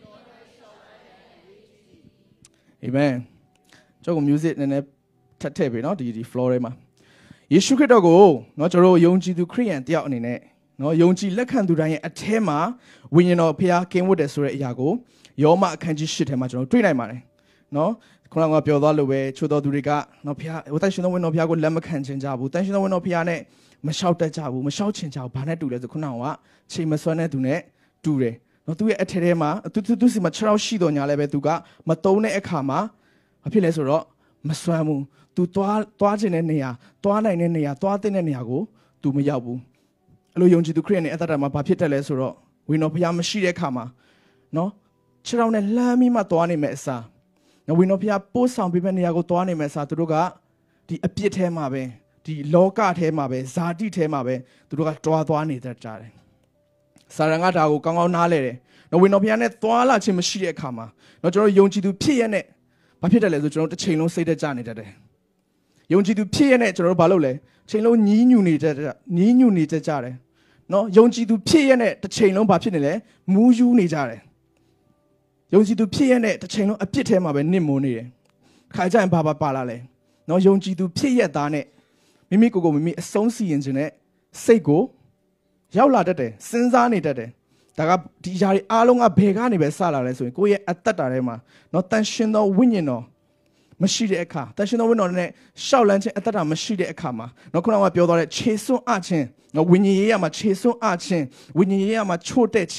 အာမင်ကျွန်တော် music နည်းနည်းထပ်ထည့်ပေးနော်ဒီဒီ floor ထဲမှာယေရှုခရစ်တော်ကိုနော်ကျွန်တော်ယုံကြည်သူခရိယန်တယောက်အနေနဲ့နော်ယုံကြည်လက်ခံသူတိုင်းရဲ့အထဲမှာဝိညာဉ်တော်ဖျားကင်းဝတ်တယ်ဆိုတဲ့အရာကိုယောမအခန်းကြီးရှစ်ထဲမှာကျွန်တော်တွေ့နိုင်ပါတယ်နော်ခုနကပြောသွားလို့ပဲချို့တော်သူတွေကနော်ဖျားဝတ်ရှင်တော်ဝင်တော်ဖျားကိုလက်မခံချင်ကြဘူးတန်ရှင်တော်ဝင်တော်ဖျားနဲ့မလျှောက်တတ်ကြဘူးမလျှောက်ချင်ကြဘူးဘာနဲ့တူလဲဆိုခုနကချိန်မစွမ်းတဲ့သူနဲ့တူတယ်နော်သူရဲ့အထက်ထဲမှာသူသူစီမှာခြေထောက်ရှိတော်ညာလဲပဲသူကမတုံးတဲ့အခါမှာဘာဖြစ်လဲဆိုတော့မစွမ်းဘူးသူသွားသွားခြင်းတဲ့နေရာသွားနိုင်တဲ့နေရာသွားတဲ့နေရာကိုသူမရောက်ဘူးအဲ့လိုယုံကြည်သူခရစ်ယာန်ရဲ့အသက်တာမှာဘာဖြစ်တယ်လဲဆိုတော့ဝိညာဉ်တော်ဖျားမရှိတဲ့အခါမှာနော်ခြေထောက်နဲ့လှမ်းပြီးမှသွားနိုင်မဲ့အစားနော်ဝိညာဉ်တော်ဖျားပို့ဆောင်ပေးမဲ့နေရာကိုသွားနိုင်မဲ့အစားသူတို့ကဒီအပြစ်ထဲမှာပဲဒီလောကထဲမှာပဲဇာတိထဲမှာပဲသူတို့ကတွားသွားနေတတ်ကြတယ်စာရန်ကဒါကိုကောင်းကောင်းနားလဲတယ်နော်ဝိညာဉ်တော်ဖျားနဲ့သွားလာခြင်းမရှိတဲ့အခါမှာနော်ကျွန်တော်ယုံကြည်သူဖြစ်ရတဲ့ဘာဖြစ်တယ်လဲဆိုကျွန်တော်တစ်ချိန်လုံးစိတ်သက်ကြနေတတ်တယ်ယုံကြည်သူဖြစ်ရတဲ့ကျွန်တော်တို့ဘာလုပ်လဲချိန်လုံးညည်းညူနေတတ်ညည်းညူနေတတ်ကြတယ်နော်ယုံကြည်သူဖြစ်ရတဲ့တစ်ချိန်လုံးဘာဖြစ်နေလဲမူးယူနေကြတယ်ယုံကြည်သူဖြစ်ရတဲ့တစ်ချိန်လုံးအပြစ်ထဲမှာပဲနစ်မိုးနေတယ်ခါကြရင်ဘာဘာပါလာလဲနော်ယုံကြည်သူဖြစ်ရသားနဲ့မိမိကိုယ်ကိုမိမိအဆုံးစီရင်ခြင်းနဲ့စိတ်ကိုရောက်လာတတ်တယ်စဉ်းစားနေတတ်တယ်ဒါကဒီຢာတွေအားလုံးကဘယ်ကနေပဲစလာလဲဆိုရင်ကိုယ့်ရဲ့အသက်တာထဲမှာနော်တန်ရှင်သောဝိညာဉ်တော်မရှိတဲ့အခါတန်ရှင်သောဝိညာဉ်တော်နဲ့ရှောက်လန်းခြင်းအသက်တာမရှိတဲ့အခါမှာနော်ခုနကပြောသွားတဲ့ခြေစွန်းအခြင်းနော်ဝိညာဉ်ရေးရမှာခြေစွန်းအခြင်းဝိညာဉ်ရေးရမှာချို့တဲ့ခြင်း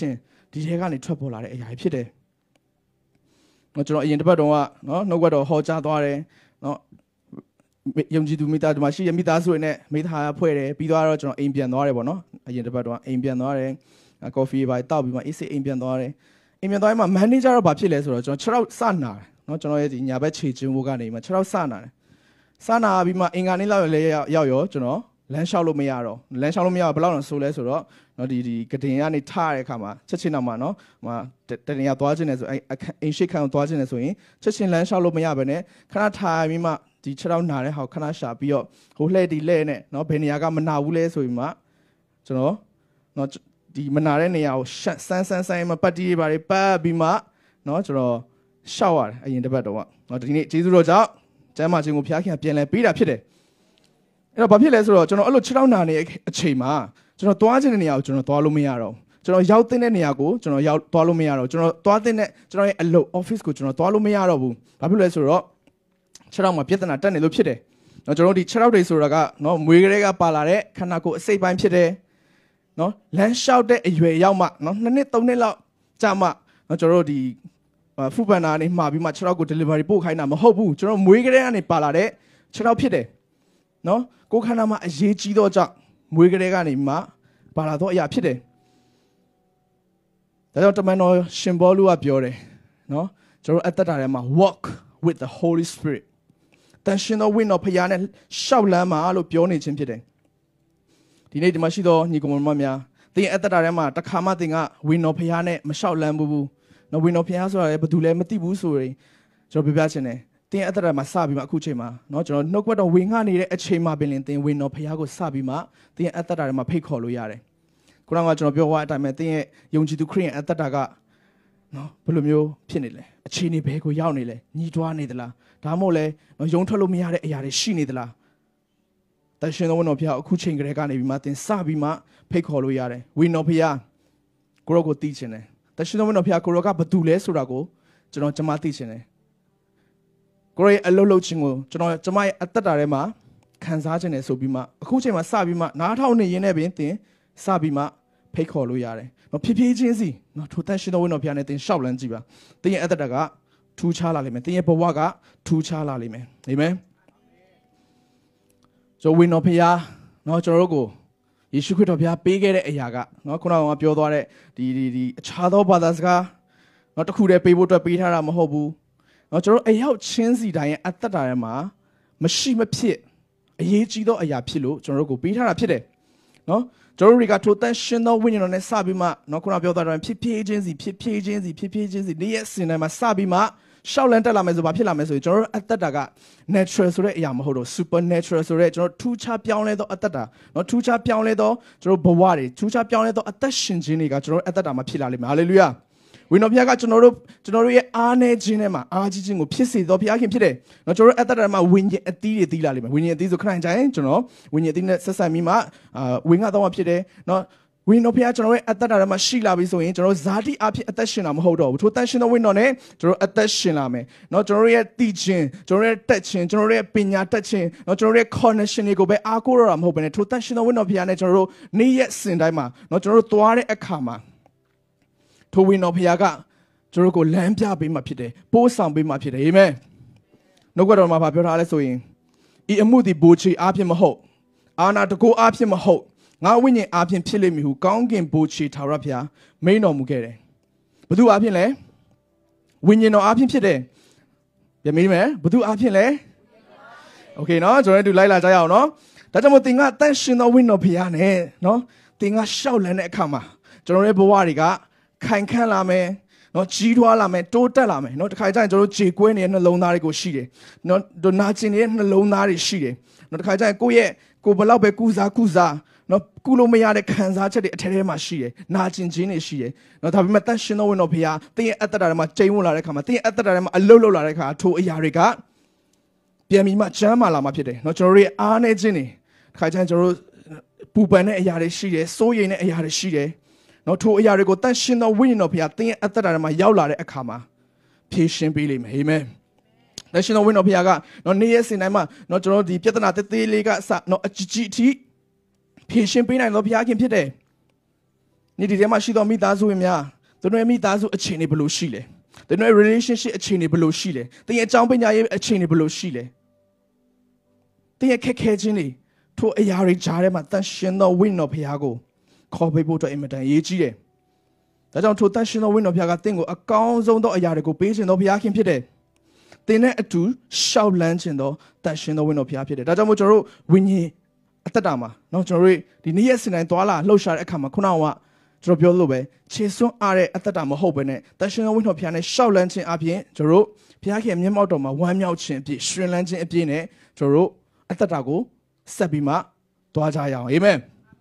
ဒီထဲကနေထွက်ပေါ်လာတဲ့အရာဖြစ်တယ်နော်ကျွန်တော်အရင်တစ်ပတ်တုန်းကနော်နှုတ်ကပတ်တော်ဟောကြားသွားတယ်နော်ယုံကြည်သူမိသားစုမှာရှိရမိသားစုတွေနဲ့မိသားဖွဲ့တယ်ပြီးတော့ကျွန်တော်အိမ်ပြန်သွားတယ်ပေါ့နော်အရင်တစ်ပတ်တုန်းကအိမ်ပြန်သွားတယ်ကော်ဖီပါတောက်ပြီးမှအေးစိအိမ်ပြန်သွားတယ်အိမ်ပြန်သွားရင်မှမန်နေဂျာတော့ဘာဖြစ်လဲဆိုတော့ကျွန်တော်ခြေထောက်စနာတယ်နော်ကျွန်တော်ရဲ့ဒီညာဘက်ခြေချင်းဘိုးကနေမှခြေထောက်စနာတယ်စနာပြီးမှအင်္ဂါနေ့လောက်လည်းရောက်ရောကျွန်တော်လမ်းလျှောက်လို့မရတော့လမ်းလျှောက်လို့မရဘယ်လောက်တော့ဆိုလဲဆိုတော့နော်ဒီဒီကတင်ကနေထားတဲ့အခါမှာချက်ချင်းတော့မှနော်ဟိုတတင်ရသွားခြင်းနဲ့ဆိုအဲအင်ရှိခံသွားခြင်းနဲ့ဆိုရင်ချက်ချင်းလမ်းလျှောက်လို့မရဘဲနဲ့ခဏထားပြီးမှဒီခြေထောက်နာတဲ့ဟာကိုခဏရှာပြီးတော့ဟိုလှဲ့ဒီလှဲ့နဲ့နော်ဘယ်နေရာကမနာဘူးလဲဆိုပြီးမှကျွန်တော်နော်ဒီမနာတဲ့နေရာကိုဆန်းဆန်းဆန်းဆန်းမပတ်တီးတွေပါတွေပတ်ပြီးမှနော်ကျွန်တော်ရှောက်ရတယ်အရင်တစ်ပတ်တော့နော်ဒီနေ့ကျေးဇူးတော်ကြောင့်ကျမ်းမာခြင်းကိုဖျားခင်ပြန်လဲပေးတာဖြစ်တယ်အဲ့တော့ဘာဖြစ်လဲဆိုတော့ကျွန်တော်အဲ့လိုခြေထောက်နာနေတဲ့အချိန်မှာကျွန်တော်သွားခြင်းတဲ့နေရာကိုကျွန်တော်သွားလို့မရတော့ကျွန်တော်ရောက်တဲ့နေရာကိုကျွန်တော်ရောက်သွားလို့မရတော့ကျွန်တော်သွားတဲ့ကျွန်တော်ရဲ့အလုပ် office ကိုကျွန်တော်သွားလို့မရတော့ဘူးဘာဖြစ်လဲဆိုတော့ခြေထောက်မှာပြဿနာတက်နေလို့ဖြစ်တယ်နော်ကျွန်တော်ဒီခြေထောက်တွေဆိုတာကနော်မွေးကလေးကပါလာတဲ့ခန္ဓာကိုယ်အစိတ်ပိုင်းဖြစ်တယ်နော်လမ်းလျှောက်တဲ့အရွယ်ရောက်မှနော်နှစ်နှစ်သုံးနှစ်လောက်ကြာမှနော်ကျွန်တော်တို့ဒီဖူပန်နာနေမှာပြီးမှခြေထောက်ကို delivery ပို့ခိုင်းတာမဟုတ်ဘူးကျွန်တော်မွေးကလေးကနေပါလာတဲ့ခြေထောက်ဖြစ်တယ်နော်ကိုယ်ခန္ဓာမှာအရေးကြီးတော့ကြောင့်မွေးကလေးကနေမှပါလာတော့အရာဖြစ်တယ်ဒါကြောင့်တမန်တော်ရှင်ဘောလူကပြောတယ်နော်ကျွန်တော်အသက်တာထဲမှာ walk with the Holy Spirit တန်ရှင်တော်ဝိညာဉ်တော်ဖခင်နဲ့ရှောက်လန်းမှာလို့ပြောနေခြင်းဖြစ်တယ်ဒီနေ့ဒီမှာရှိသောညီကောင်မများသင်အသက်တာထဲမှာတစ်ခါမှသင်ကဝိညာဉ်တော်ဖခင်နဲ့မရှောက်လန်းဘူးနော်ဝိညာဉ်တော်ဖခင်ဆိုတာလည်းဘယ်သူလဲမသိဘူးဆိုရင်ကျွန်တော်ပြပြချင်တယ်သင်အသက်တာမှာစပြီးမှအခုချိန်မှာနော်ကျွန်တော်နှုတ်ကပတ်တော်ဝင်ငှနေတဲ့အချိန်မှာပင်လင်သင်ဝိညာဉ်တော်ဖခင်ကိုစပြီးမှသင်အသက်တာထဲမှာဖိတ်ခေါ်လို့ရတယ်ခုနကကျွန်တော်ပြောသွားတဲ့အတိုင်းပဲသင်ရဲ့ယုံကြည်သူခရစ်ယာန်အသက်တာကနော်ဘယ်လိုမျိုးဖြစ်နေလဲအခြေအနေဘယ်ကိုရောက်နေလဲညီးတွားနေသလားဒါမှမဟုတ်လဲယုံထွက်လို့မရတဲ့အရာတွေရှိနေသလားတန်ရှင်တော်ဝိညာဉ်တော်ဖခင်အခုချိန်ကလေးကနေပြီးမှသင်စပြီးမှဖိတ်ခေါ်လို့ရတယ်ဝိညာဉ်တော်ဖခင်ကိုရောကိုသိချင်တယ်တန်ရှင်တော်ဝိညာဉ်တော်ဖခင်ကိုရောကဘာတူလဲဆိုတာကိုကျွန်တော်ကျမသိချင်တယ်ကိုရောရဲ့အလုပ်လုပ်ခြင်းကိုကျွန်တော်ကျမရဲ့အသက်တာထဲမှာခံစားခြင်းနဲ့ဆိုပြီးမှအခုချိန်မှာစပြီးမှနားထောင်နေရင်းနဲ့ပင်သင်စပြီးမှဖိတ်ခေါ်လို့ရတယ်နော်ဖြည်းဖြည်းချင်းစီနော်ထိုတန်ရှင်တော်ဝိညာဉ်တော်ဖခင်နဲ့သင်ရှောက်လန်းကြည့်ပါသင်ရဲ့အသက်တာကထူးခြားလာလိမ့်မယ်သင်ရဲ့ဘဝကထူးခြားလာလိမ့်မယ်အာမင်ဆိုဝိညာဉ်တော်ဖခင်နော်ကျွန်တော်တို့ကိုယေရှုခရစ်တော်ဖခင်ပေးခဲ့တဲ့အရာကနော်ခုနကပြောသွားတဲ့ဒီဒီဒီအခြားသောဘာသာစကားနော်တစ်ခုတည်းပေးဖို့အတွက်ပေးထားတာမဟုတ်ဘူးနော်ကျွန်တော်အရောက်ချင်းစီတိုင်းရဲ့အသက်တာထဲမှာမရှိမဖြစ်အရေးကြီးသောအရာဖြစ်လို့ကျွန်တော်တို့ကိုပေးထားတာဖြစ်တယ်နော်ကျွန်တော်တို့တွေကထိုတန်ရှင်သောဝိညာဉ်တော်နဲ့စပြီးမှနော်ခုနပြောသွားတဲ့ဖြစ်ဖြစ်ချင်းစီဖြစ်ဖြစ်ချင်းစီဖြစ်ဖြစ်ချင်းစီနေ့ရက်စဉ်တိုင်းမှာစပြီးမှရှောက်လန်းတက်လာမယ်ဆိုဘာဖြစ်လာမယ်ဆိုရင်ကျွန်တော်တို့အသက်တာက natural ဆိုတဲ့အရာမဟုတ်တော့ supernatural ဆိုတဲ့ကျွန်တော်ထူးခြားပြောင်းလဲသောအသက်တာနော်ထူးခြားပြောင်းလဲသောကျွန်တော်ဘဝတွေထူးခြားပြောင်းလဲသောအသက်ရှင်ခြင်းတွေကကျွန်တော်တို့အသက်တာမှာဖြစ်လာလိမ့်မယ် hallelujah ဝိညာဉ်ဖခင်ကကျွန်တော်တို့ကျွန်တော်တို့ရဲ့အားနည်းခြင်းထဲမှာအားကြီးခြင်းကိုဖြစ်စေသောဘုရားခင်ဖြစ်တယ်နော်ကျွန်တော်တို့အသက်တာမှာဝိညာဉ်အသီးတွေသီးလာလိမ့်မယ်ဝိညာဉ်အသီးဆိုခဏကြရင်ကျွန်တော်ဝိညာဉ်အသီးနဲ့ဆက်ဆံပြီးမှအာဝိငါတော့ဖြစ်တယ်နော်ဝိညာဉ်တော်ဖခင်ကျွန်တော်ရဲ့အသက်တာထဲမှာရှိလာပြီဆိုရင်ကျွန်တော်ဇာတိအဖြစ်အသက်ရှင်တာမဟုတ်တော့ဘူးထိုတန်ရှင်တော်ဝိညာဉ်တော်နဲ့ကျွန်တော်အသက်ရှင်လာမယ်เนาะကျွန်တော်ရဲ့တည်ခြင်းကျွန်တော်ရဲ့တက်ခြင်းကျွန်တော်ရဲ့ပညာတက်ခြင်းเนาะကျွန်တော်ရဲ့ connection တွေကိုပဲအားကိုးရတာမဟုတ်ဘဲနဲ့ထိုတန်ရှင်တော်ဝိညာဉ်တော်ဖခင်နဲ့ကျွန်တော်တို့နေ့ရက်စဉ်တိုင်းမှာเนาะကျွန်တော်တို့သွားတဲ့အခါမှာထိုဝိညာဉ်တော်ဖခင်ကကျွန်တော်ကိုလမ်းပြပေးမှဖြစ်တယ်ပို့ဆောင်ပေးမှဖြစ်တယ်အာမင်နှုတ်ကတော်မှာပြောထားလဲဆိုရင်ဤအမှုဒီဘူချီအားဖြင့်မဟုတ်အာနာတကိုအားဖြင့်မဟုတ်ငါဝိညာဉ်အားဖြင့်ဖြစ်လိမ့်မည်ဟုကောင်းကင်ဘိုးချေထာဝရဘုရားမိန့်တော်မူခဲ့တယ်။ဘုသူအားဖြင့်လဲဝိညာဉ်တော်အားဖြင့်ဖြစ်တယ်။ပြန်မေးမယ်ဘုသူအားဖြင့်လဲ။ Okay နော်ကျွန်တော်တို့လိုက်လာကြရအောင်နော်။ဒါကြောင့်မို့သင်ကတန်ရှင်သောဝိညာဉ်တော်ဘုရားနဲ့နော်သင်ကရှောက်လန်းတဲ့အခါမှာကျွန်တော်ရဲ့ဘဝတွေကခိုင်ခန့်လာမယ်နော်ကြီးထွားလာမယ်တိုးတက်လာမယ်နော်တခါကျရင်ကျွန်တော်တို့ခြေကွဲနေတဲ့နှလုံးသားတွေကိုရှိတယ်နော်ဒနာကျင်နေတဲ့နှလုံးသားတွေရှိတယ်နော်တခါကျရင်ကိုယ့်ရဲ့ကိုယ်ဘလောက်ပဲကုစားကုစားနော်ကုလို့မရတဲ့ခံစားချက်တွေအထက်ထဲမှာရှိတယ်နာကျင်ခြင်းတွေရှိတယ်နော်ဒါပေမဲ့တန်ရှင်တော်ဝင်တော်ဖခင်တင်းရဲ့အသက်တာထဲမှာကျိန်းဝင်လာတဲ့ခါမှာတင်းရဲ့အသက်တာထဲမှာအလုတ်လုတ်လာတဲ့ခါထိုအရာတွေကပြန်ပြီးမှချမ်းမာလာမှာဖြစ်တယ်နော်ကျွန်တော်တို့ရဲ့အားနေခြင်းတွေတခါကျရင်ကျွန်တော်တို့ပူပန်တဲ့အရာတွေရှိတယ်စိုးရိမ်တဲ့အရာတွေရှိတယ်နော်ထိုအရာတွေကိုတန်ရှင်တော်ဝိညာဉ်တော်ဖခင်တင်းရဲ့အသက်တာထဲမှာရောက်လာတဲ့အခါမှာဖြေရှင်းပေးလိမ့်မယ်အာမင်တန်ရှင်တော်ဝိညာဉ်တော်ဖခင်ကနော်နေ့ရက်စဉ်တိုင်းမှာနော်ကျွန်တော်တို့ဒီပြဿနာသေးသေးလေးကအစနော်အကြီးကြီးအထိဖြေရှင်းပေးနိုင်သောဘုရားခင်ဖြစ်တယ်။နေ့ဒီထဲမှာရှိသောမိသားစုဝင်များသူတို့မိသားစုအခြေအနေဘယ်လိုရှိလဲသူတို့ relationship အခြေအနေဘယ်လိုရှိလဲသင်ရဲ့အကြောင်းပညာရေးအခြေအနေဘယ်လိုရှိလဲသင်ရဲ့ခက်ခဲခြင်းတွေထိုအရာတွေကြားထဲမှာတန်ရှင်သောဝိညာဉ်တော်ဘုရားကိုခေါ်ပေးဖို့အတွက်အင်မတန်အရေးကြီးတယ်ဒါကြောင့်ထိုတန်ရှင်သောဝိညာဉ်တော်ဘုရားကသင်ကိုအကောင်းဆုံးသောအရာတွေကိုပေးခြင်းသောဘုရားခင်ဖြစ်တယ်သင်နဲ့အတူရှောက်လန်းခြင်းသောတန်ရှင်သောဝိညာဉ်တော်ဘုရားဖြစ်တယ်ဒါကြောင့်မို့ကျွန်တော်တို့ဝိညာဉ်အသက်တာမှာเนาะကျွန်တော်တို့ဒီနေ့ရက်စင်တိုင်းသွားလာလှုပ်ရှားတဲ့အခါမှာခုနကကျွန်တော်ပြောလို့ပဲခြေစွန်းအားတဲ့အသက်တာမဟုတ်ဘဲနဲ့တန်ရှင်သောဝိညာဉ်တော်ဘုရားနဲ့ရှောက်လန်းခြင်းအပြင်ကျွန်တော်တို့ဘုရားခင်မျက်မှောက်တော်မှာဝမ်းမြောက်ခြင်းအပြည့်ရှင်လန်းခြင်းအပြည့်နဲ့ကျွန်တော်တို့အသက်တာကိုဆက်ပြီးမှသွားကြရအောင်အာမင်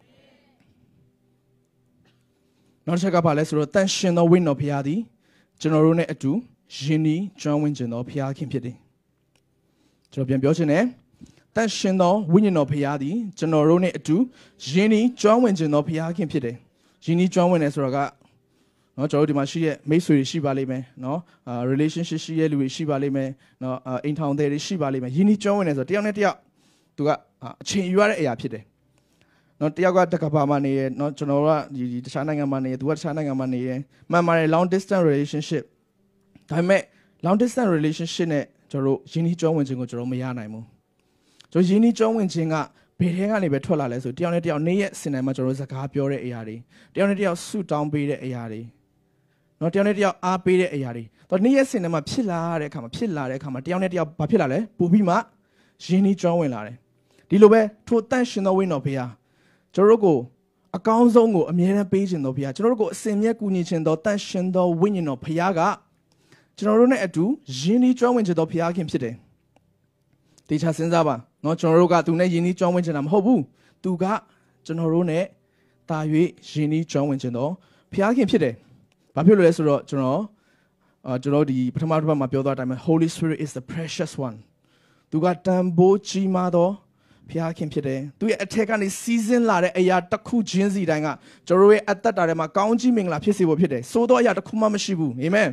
နောက်တစ်ချက်ကပါလဲဆိုတော့တန်ရှင်သောဝိညာဉ်တော်ဘုရားသည်ကျွန်တော်တို့နဲ့အတူယဉ်ဤကျွမ်းဝင်ခြင်းသောဘုရားခင်ဖြစ်တယ်ကျွန်တော်ပြန်ပြောချင်တယ်တန်ရှင်သောဝိညာဉ်တော်ဘုရားသည်ကျွန်တော်တို့နဲ့အတူယဉ်ဤကျွမ်းဝင်ခြင်းသောဘုရားခင်ဖြစ်တယ်ယဉ်ဤကျွမ်းဝင်တယ်ဆိုတော့ကနော်ကျွန်တော်တို့ဒီမှာရှိရဲ့မိတ်ဆွေတွေရှိပါလိမ့်မယ်နော်အာ relationship ရှိရဲ့လူတွေရှိပါလိမ့်မယ်နော်အိမ်ထောင်တွေရှိပါလိမ့်မယ်ယဉ်ဤကျွမ်းဝင်တယ်ဆိုတော့တယောက်နဲ့တယောက်သူကအချိန်ယူရတဲ့အရာဖြစ်တယ်နော်တယောက်ကတက္ကပါမှာနေရနော်ကျွန်တော်ကဒီတခြားနိုင်ငံမှာနေရသူကတခြားနိုင်ငံမှာနေရမှန်ပါတယ် long distance relationship ဒါပေမဲ့ long distance relationship နဲ့ကျွန်တော်တို့ယဉ်ဤကျွမ်းဝင်ခြင်းကိုကျွန်တော်မရနိုင်ဘူးကျွန်တော်ယဉ်ဤကျွမ်းဝင်ခြင်းကဘယ်ထဲကနေပဲထွက်လာလဲဆိုတယောက်နဲ့တယောက်နေ့ရက်စင်တိုင်းမှာကျွန်တော်တို့စကားပြောတဲ့အရာတွေတယောက်နဲ့တယောက်ဆုတောင်းပေးတဲ့အရာတွေနော်တယောက်နဲ့တယောက်အားပေးတဲ့အရာတွေတော့နေ့ရက်စင်တိုင်းမှာဖြစ်လာတဲ့အခါမှာဖြစ်လာတဲ့အခါမှာတယောက်နဲ့တယောက်ဘာဖြစ်လာလဲပူပြီးမှယဉ်ဤကျွမ်းဝင်လာတယ်ဒီလိုပဲထိုတန့်ရှင်သောဝိညာဉ်တော်ဘုရားကျွန်တော်တို့ကိုအကောင်းဆုံးကိုအမြဲတမ်းပေးခြင်းတော်ဘုရားကျွန်တော်တို့ကိုအစဉ်မြဲကူညီခြင်းတော်တန့်ရှင်သောဝိညာဉ်တော်ဘုရားကကျွန်တော်တို့နဲ့အတူယဉ်ဤကျွမ်းဝင်ခြင်းတော်ဘုရားခင်ဖြစ်တယ်တေချာစဉ်းစားပါနော်ကျွန်တော်တို့ကသူနဲ့ယဉ်ဤကျွမ်းဝင်ခြင်းတာမဟုတ်ဘူးသူကကျွန်တော်တို့နဲ့တာ၍ယဉ်ဤကျွမ်းဝင်ခြင်းတော်ဘုရားခင်ဖြစ်တယ်ဘာဖြစ်လို့လဲဆိုတော့ကျွန်တော်အာကျွန်တော်ဒီပထမတစ်ပတ်မှာပြောသွားတဲ့အတိုင်းပဲ Holy Spirit is the precious one သူကတန်ဖိုးကြီးမားသောဘုရားခင်ဖြစ်တယ်သူရဲ့အထက်ကနေစီးဆင်းလာတဲ့အရာတစ်ခုချင်းစီတိုင်းကကျွန်တော်ရဲ့အသက်တာထဲမှာကောင်းကြီးမင်္ဂလာဖြစ်စေဖို့ဖြစ်တယ်ဆိုတော့အရာတစ်ခုမှမရှိဘူးအာမင်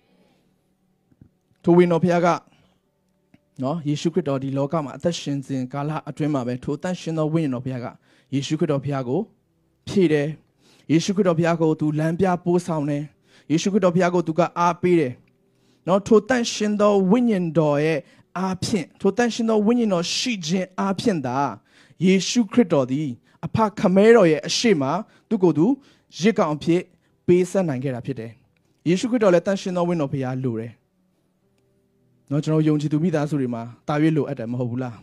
ထိုဝိညာဉ်တော်ဘုရားကနော်ယေရှုခရစ်တော်ဒီလောကမှာအသက်ရှင်စဉ်ကာလအတွင်းမှာပဲထိုတန်ရှင်သောဝိညာဉ်တော်ဘုရားကယေရှုခရစ်တော်ဘုရားကိုဖြည့်တယ်ယေရှုခရစ်တော်ဘုရားကိုသူလမ်းပြပို့ဆောင်တယ်ယေရှုခရစ်တော်ဘုရားကိုသူကအားပေးတယ်နော်ထိုတန်ရှင်သောဝိညာဉ်တော်ရဲ့အားဖြင့်ထိုတန်ရှင်သောဝိညာဉ်တော်ရှိခြင်းအားဖြင့်သာယေရှုခရစ်တော်သည်အဖခမဲတော်ရဲ့အရှိမသူကိုယ်သူရစ်ကောင်အဖြစ်ပေးဆက်နိုင်ခဲ့တာဖြစ်တယ်ယေရှုခရစ်တော်လည်းတန်ရှင်သောဝိညာဉ်တော်ဘုရားလိုတယ်နော်ကျွန်တော်ယုံကြည်သူမိသားစုတွေမှာတာရွေးလိုအပ်တယ်မဟုတ်ဘူးလား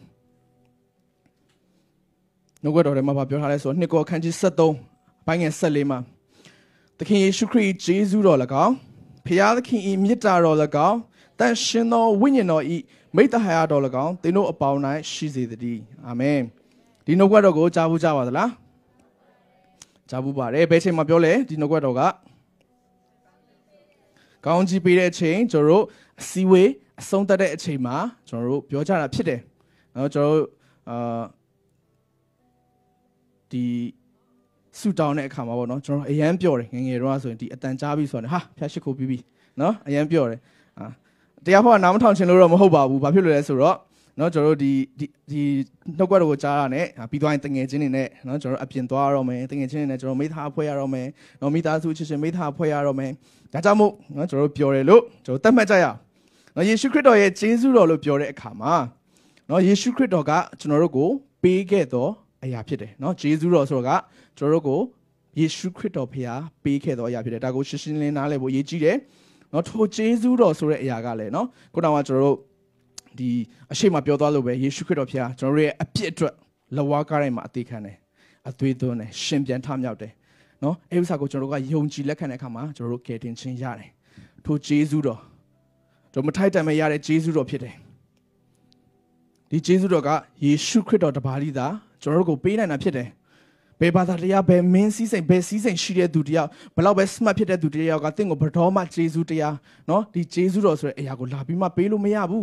နှုတ်ကတော်ထဲမှာပြောထားလဲဆိုနှစ်ကောခန်းကြီးဆက်သုံးပိုင်းငယ်ဆက်လေးမှာသခင်ယေရှုခရစ်ဂျေဇုတော်၎င်းဖခင်သခင်၏မြတ်တာတော်၎င်းတန်ရှင်သောဝိညာဉ်တော်၏မိတ္တဟာယတော်၎င်းသင်တို့အပေါင်း၌ရှိစေတည်းအာမင်ဒီနှုတ်ကတော်ကိုကြားဘူးကြပါသလားကြားဘူးပါတယ်ဘယ်ချိန်မှာပြောလဲဒီနှုတ်ကတော်ကကောင်းကြီးပေးတဲ့အချိန်ကျွန်တော်တို့အစည်းအဝေးအဆုံးသတ်တဲ့အချိန်မှာကျွန်တော်တို့ပြောကြတာဖြစ်တယ်နော်ကျွန်တော်တို့အာဒီဆူတောင်းတဲ့အခါမှာပေါ့နော်ကျွန်တော်အရန်ပြောတယ်ငငယ်တော့ဆိုရင်ဒီအတန်ကြားပြီးဆိုတော့ဟာဖျားရှိခိုးပြီးပြီနော်အရန်ပြောတယ်အာတရားဖို့ကနားမထောင်ချင်လို့တော့မဟုတ်ပါဘူးဘာဖြစ်လို့လဲဆိုတော့နော်ကျွန်တော်တို့ဒီဒီဒီနှုတ်ကတော်ကိုကြားရတဲ့ပြီးသွားရင်တငယ်ချင်းတွေနဲ့နော်ကျွန်တော်တို့အပြင်သွားရတော့မယ်တငယ်ချင်းတွေနဲ့ကျွန်တော်မိသားဖွဲ့ရတော့မယ်နော်မိသားစုချစ်ချင်းမိသားဖွဲ့ရတော့မယ်ဒါကြောင့်မို့နော်ကျွန်တော်တို့ပြောတယ်လို့ကျွန်တော်သတ်မှတ်ကြရအောင်နော်ယေရှုခရစ်တော်ရဲ့ဂျေဇုတော်လို့ပြောတဲ့အခါမှာနော်ယေရှုခရစ်တော်ကကျွန်တော်တို့ကိုပေးခဲ့သောအရာဖြစ်တယ်နော်ဂျေဇုတော်ဆိုတော့ကကျွန်တော်တို့ကိုယေရှုခရစ်တော်ဖခင်ပေးခဲ့သောအရာဖြစ်တယ်ဒါကိုရှင်းရှင်းလင်းနားလည်ဖို့အရေးကြီးတယ်နော်ထိုဂျေဇုတော်ဆိုတဲ့အရာကလည်းနော်ခုနကကျွန်တော်တို့ဒီအရှိမပြောသွားလို့ပဲယေရှုခရစ်တော်ဖခင်ကျွန်တော်တို့ရဲ့အပြစ်အတွက်လဝါကားတိုင်းမှာအသေးခံတယ်အသွေးသွင်းတယ်ရှင်ပြန်ထမြောက်တယ်နော်အဲ့ဥစ္စာကိုကျွန်တော်တို့ကယုံကြည်လက်ခံတဲ့အခါမှာကျွန်တော်တို့ကယ်တင်ခြင်းရတယ်ထိုဂျေဇုတော်ကျွန်တော်မထိုက်တန်မဲ့ရတဲ့ဂျေဇုတော်ဖြစ်တယ်ဒီဂျေဇုတော်ကယေရှုခရစ်တော်တပါးလိသာကျွန်တော်တို့ကိုပေးနိုင်တာဖြစ်တယ်ဘယ်ဘာသာတရားဘယ်မင်းစည်းစိမ်ဘယ်စည်းစိမ်ရှိတဲ့သူတယောက်ဘလောက်ပဲ smart ဖြစ်တဲ့သူတယောက်ကတင့်ကိုဘတော်မှဂျေဇုတရားနော်ဒီဂျေဇုတော်ဆိုတဲ့အရာကိုလာပြီးမှပေးလို့မရဘူး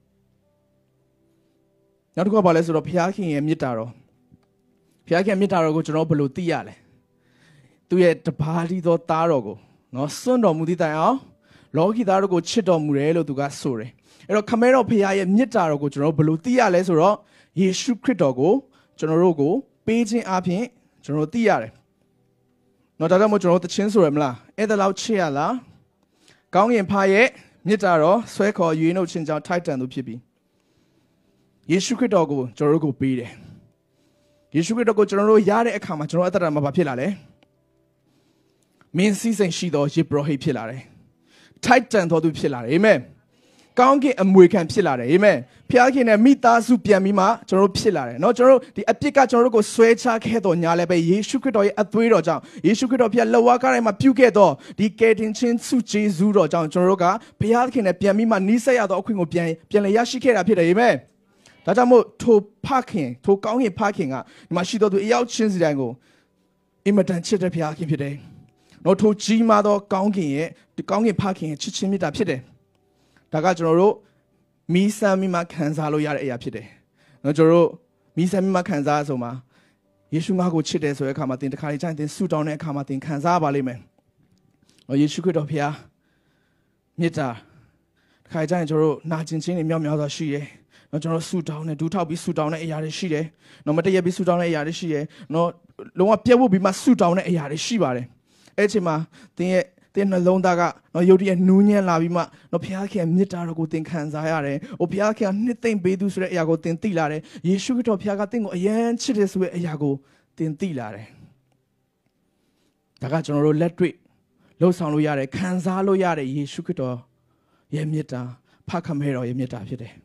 နောက်တစ်ခုကဘာလဲဆိုတော့ဘုရားခင်ရဲ့မေတ္တာတော်ဘုရားခင်မေတ္တာတော်ကိုကျွန်တော်ဘယ်လိုသိရလဲသူရဲ့တပါးလိသောသားတော်ကိုနော်စွန့်တော်မူသည့်တိုင်အောင်လောကီသားတို့ကိုချစ်တော်မူတယ်လို့သူကဆိုတယ်အဲ့တော့ခမဲတော်ဘုရားရဲ့မေတ္တာတော်ကိုကျွန်တော်ဘယ်လိုသိရလဲဆိုတော့ယေရှုခရစ်တော်ကိုကျွန်တော်တို့ကိုပေးခြင်းအပြင်ကျွန်တော်သိရတယ်နော်ဒါကြောင့်မို့ကျွန်တော်တချင်းဆိုရမလားအဲ့ဒါလောက်ချစ်ရလားကောင်းရင်ဖာရဲ့မြစ်တာတော့ဆွဲခေါ်ရွေးနှုတ်ခြင်းကြောင့်ထိုက်တန်သူဖြစ်ပြီးယေရှုခရစ်တော်ကိုကျွန်တော်တို့ကိုပေးတယ်ယေရှုခရစ်တော်ကိုကျွန်တော်တို့ရတဲ့အခါမှာကျွန်တော်အသက်တာမှာဘာဖြစ်လာလဲမင်းစည်းစိမ်ရှိသောယေဘရဟိတ်ဖြစ်လာတယ်ထိုက်တန်တော်သူဖြစ်လာတယ်အာမင်ကောင်းကင်အမွေခံဖြစ်လာတယ်အာမင်ဖခင်နဲ့မိသားစုပြန်ပြီးမှကျွန်တော်တို့ဖြစ်လာတယ်เนาะကျွန်တော်တို့ဒီအပြစ်ကကျွန်တော်တို့ကိုဆွဲချခဲ့တော်ညာလည်းပဲယေရှုခရစ်တော်ရဲ့အသွေးတော်ကြောင့်ယေရှုခရစ်တော်ဖခင်လက်ဝါးကားတိုင်းမှာပြုခဲ့တော်ဒီကယ်တင်ခြင်းဆုကျေးဇူးတော်ကြောင့်ကျွန်တော်တို့ကဖခင်နဲ့ပြန်ပြီးမှနီးစပ်ရသောအခွင့်ကိုပြန်ပြန်လည်ရရှိခဲ့တာဖြစ်တယ်အာမင်ဒါကြောင့်မို့ထိုဖခင်ထိုကောင်းကင်ဖခင်ကဒီမှာရှိတော်သူအယောက်ချင်းစီတိုင်းကိုအင်မတန်ချစ်တဲ့ဖခင်ဖြစ်တယ်နော်ထိုကြီးမားသောကောင်းကင်ရဲ့ဒီကောင်းကင်ဖခင်ရဲ့ချစ်ချင်းမေတ္တာဖြစ်တယ်ဒါကကျွန်တော်တို့မီးစမ်းမိမှခံစားလို့ရတဲ့အရာဖြစ်တယ်နော်ကျွန်တော်တို့မီးစမ်းမိမှခံစားဆိုမှာယေရှုငါ့ကိုချစ်တယ်ဆိုတဲ့အခါမှာသင်တစ်ခါလေကျရင်သင်ဆူတောင်းတဲ့အခါမှာသင်ခံစားပါလိမ့်မယ်နော်ယေရှုခရစ်တော်ဖခင်မေတ္တာတစ်ခါကျရင်ကျွန်တော်တို့နာကျင်ခြင်းတွေမြောက်များစွာရှိတယ်နော်ကျွန်တော်ဆူတောင်းနဲ့ဒူးထောက်ပြီးဆူတောင်းတဲ့အရာတွေရှိတယ်နော်မတည့်ရပြီးဆူတောင်းတဲ့အရာတွေရှိတယ်နော်လုံးဝပြတ်ဝတ်ပြီးမှဆူတောင်းတဲ့အရာတွေရှိပါတယ်အဲ့ချိန်မှာသင်ရဲ့သင်နှလုံးသားကနော်ယုတ်တည်းနူးညံ့လာပြီးမှနော်ဘုရားခင်မြတ်တာတော်ကိုသင်ခံစားရတယ်။ဟိုဘုရားခင်နှစ်သိမ့်ပေးသူဆိုတဲ့အရာကိုသင်သိလာတယ်။ယေရှုခရစ်တော်ဘုရားကသင်ကိုအယံချစ်တယ်ဆိုတဲ့အရာကိုသင်သိလာတယ်။ဒါကကျွန်တော်တို့လက်တွေ့လှုပ်ဆောင်လို့ရတယ်ခံစားလို့ရတယ်ယေရှုခရစ်တော်ရဲ့မြတ်တာဖခင်မဲတော်ရဲ့မြတ်တာဖြစ်တယ်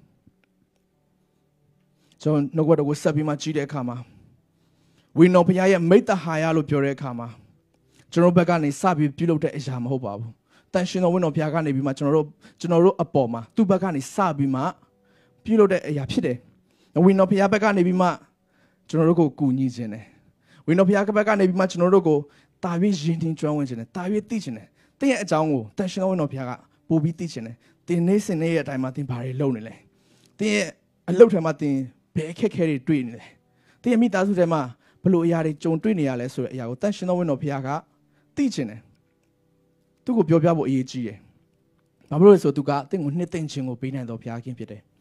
။ကျွန်တော်နှုတ်ကပတ်တော်ကိုဆက်ပြီးမှကြည့်တဲ့အခါမှာဝိညာဉ်ဘုရားရဲ့မိတ္တဟာယလို့ပြောတဲ့အခါမှာကျွန်တော်ဘက်ကနေစပြီးပြုလုပ်တဲ့အရာမဟုတ်ပါဘူး။တန်ရှင်တော်ဝိညာဉ်ဘုရားကနေပြီးမှကျွန်တော်တို့ကျွန်တော်တို့အပေါ်မှာသူ့ဘက်ကနေစပြီးမှပြုလုပ်တဲ့အရာဖြစ်တယ်။ဝိညာဉ်ဘုရားဘက်ကနေပြီးမှကျွန်တော်တို့ကိုကူညီခြင်းတယ်။ဝိညာဉ်ဘုရားဘက်ကနေပြီးမှကျွန်တော်တို့ကိုတာ၍ယဉ်တင်ကျွမ်းဝင်ခြင်းတယ်။တာ၍သိခြင်းတယ်။သင်ရဲ့အကြောင်းကိုတန်ရှင်တော်ဝိညာဉ်ဘုရားကပို့ပြီးသိခြင်းတယ်။သင်နေ့စဉ်နေ့ရဲ့အတိုင်းမှာသင်ဘာတွေလုပ်နေလဲ။သင်ရဲ့အလုပ်ထဲမှာသင်ဘယ်အခက်အခဲတွေတွေ့နေလဲ။သင်ရဲ့မိသားစုထဲမှာဘယ်လိုအရာတွေကြုံတွေ့နေရလဲဆိုတဲ့အရာကိုတန်ရှင်တော်ဝိညာဉ်ဘုရားကသိချင်တယ်သူ့ကိုပြောပြဖို့အရေးကြီးတယ်ဘာဖြစ်လို့လဲဆိုသူကတင့်ကိုနှစ်သိမ့်ခြင်းကိုပေးနိုင်တော်ဘုရားခင်ဖြစ်တယ်